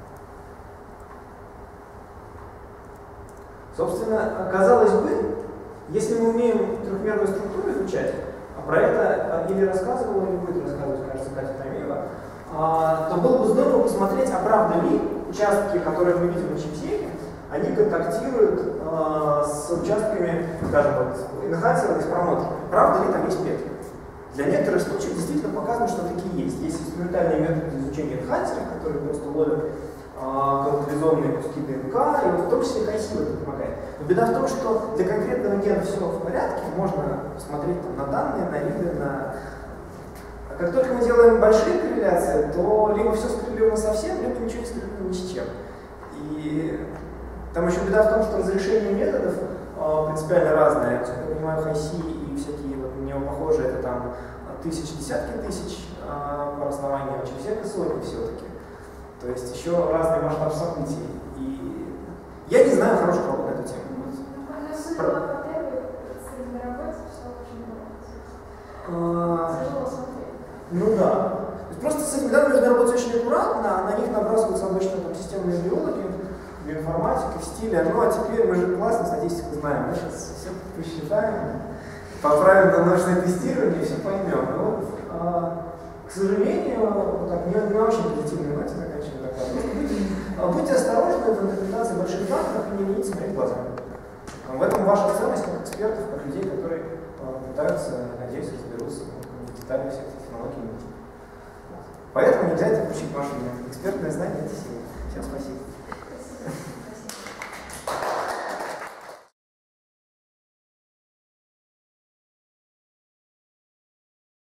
Собственно, казалось бы, если мы умеем трехмерную структуру изучать, а про это или рассказывала, или будет рассказывать, кажется, Катя Томеева, а, то было бы здорово посмотреть, а правда ли участки, которые мы видим на чипсеке, они контактируют э, с участками, скажем, вот, энхансера и с промотором. Правда ли там есть петли? Для некоторых случаев действительно показано, что такие есть. Есть инструментальные методы изучения энхансеров, которые просто ловят э, локализованные куски ДНК, и вот в том числе хай-си это помогает. Но беда в том, что для конкретного гена все в порядке, можно посмотреть там, на данные, на виды, на... А как только мы делаем большие корреляции, то либо все скоррелировано совсем, либо ничего не скоррелировано ни с чем. И там еще беда в том, что разрешение методов э, принципиально разное. Я понимаю, хай-си и всякие вот на него похожие, это там тысячи, десятки тысяч э, по основанию, а чипсеты сотни все-таки. То есть еще разный масштаб событий. И я не знаю хороших работ на эту тему. Ну, судя по первой средней работе, все очень много. Тяжело смотреть. Ну да. То есть просто с этими данными нужно работать очень аккуратно, на них набрасываются обычно там системные биологи, информатика в стиле, ну а теперь мы же классно статистику знаем, мы сейчас все посчитаем, поправим на множественное тестирование и все поймем. Но вот, а, к сожалению, вот так, не, не очень позитивной ноте заканчиваем доклад. Будьте, будьте осторожны в интерпретации больших факторов и не видите своими глазами. В этом ваша ценность как экспертов, как людей, которые а, пытаются, надеюсь, разберутся в деталях всех технологий. Поэтому нельзя это включить в ваши экспертное знание, это сила. Всем спасибо.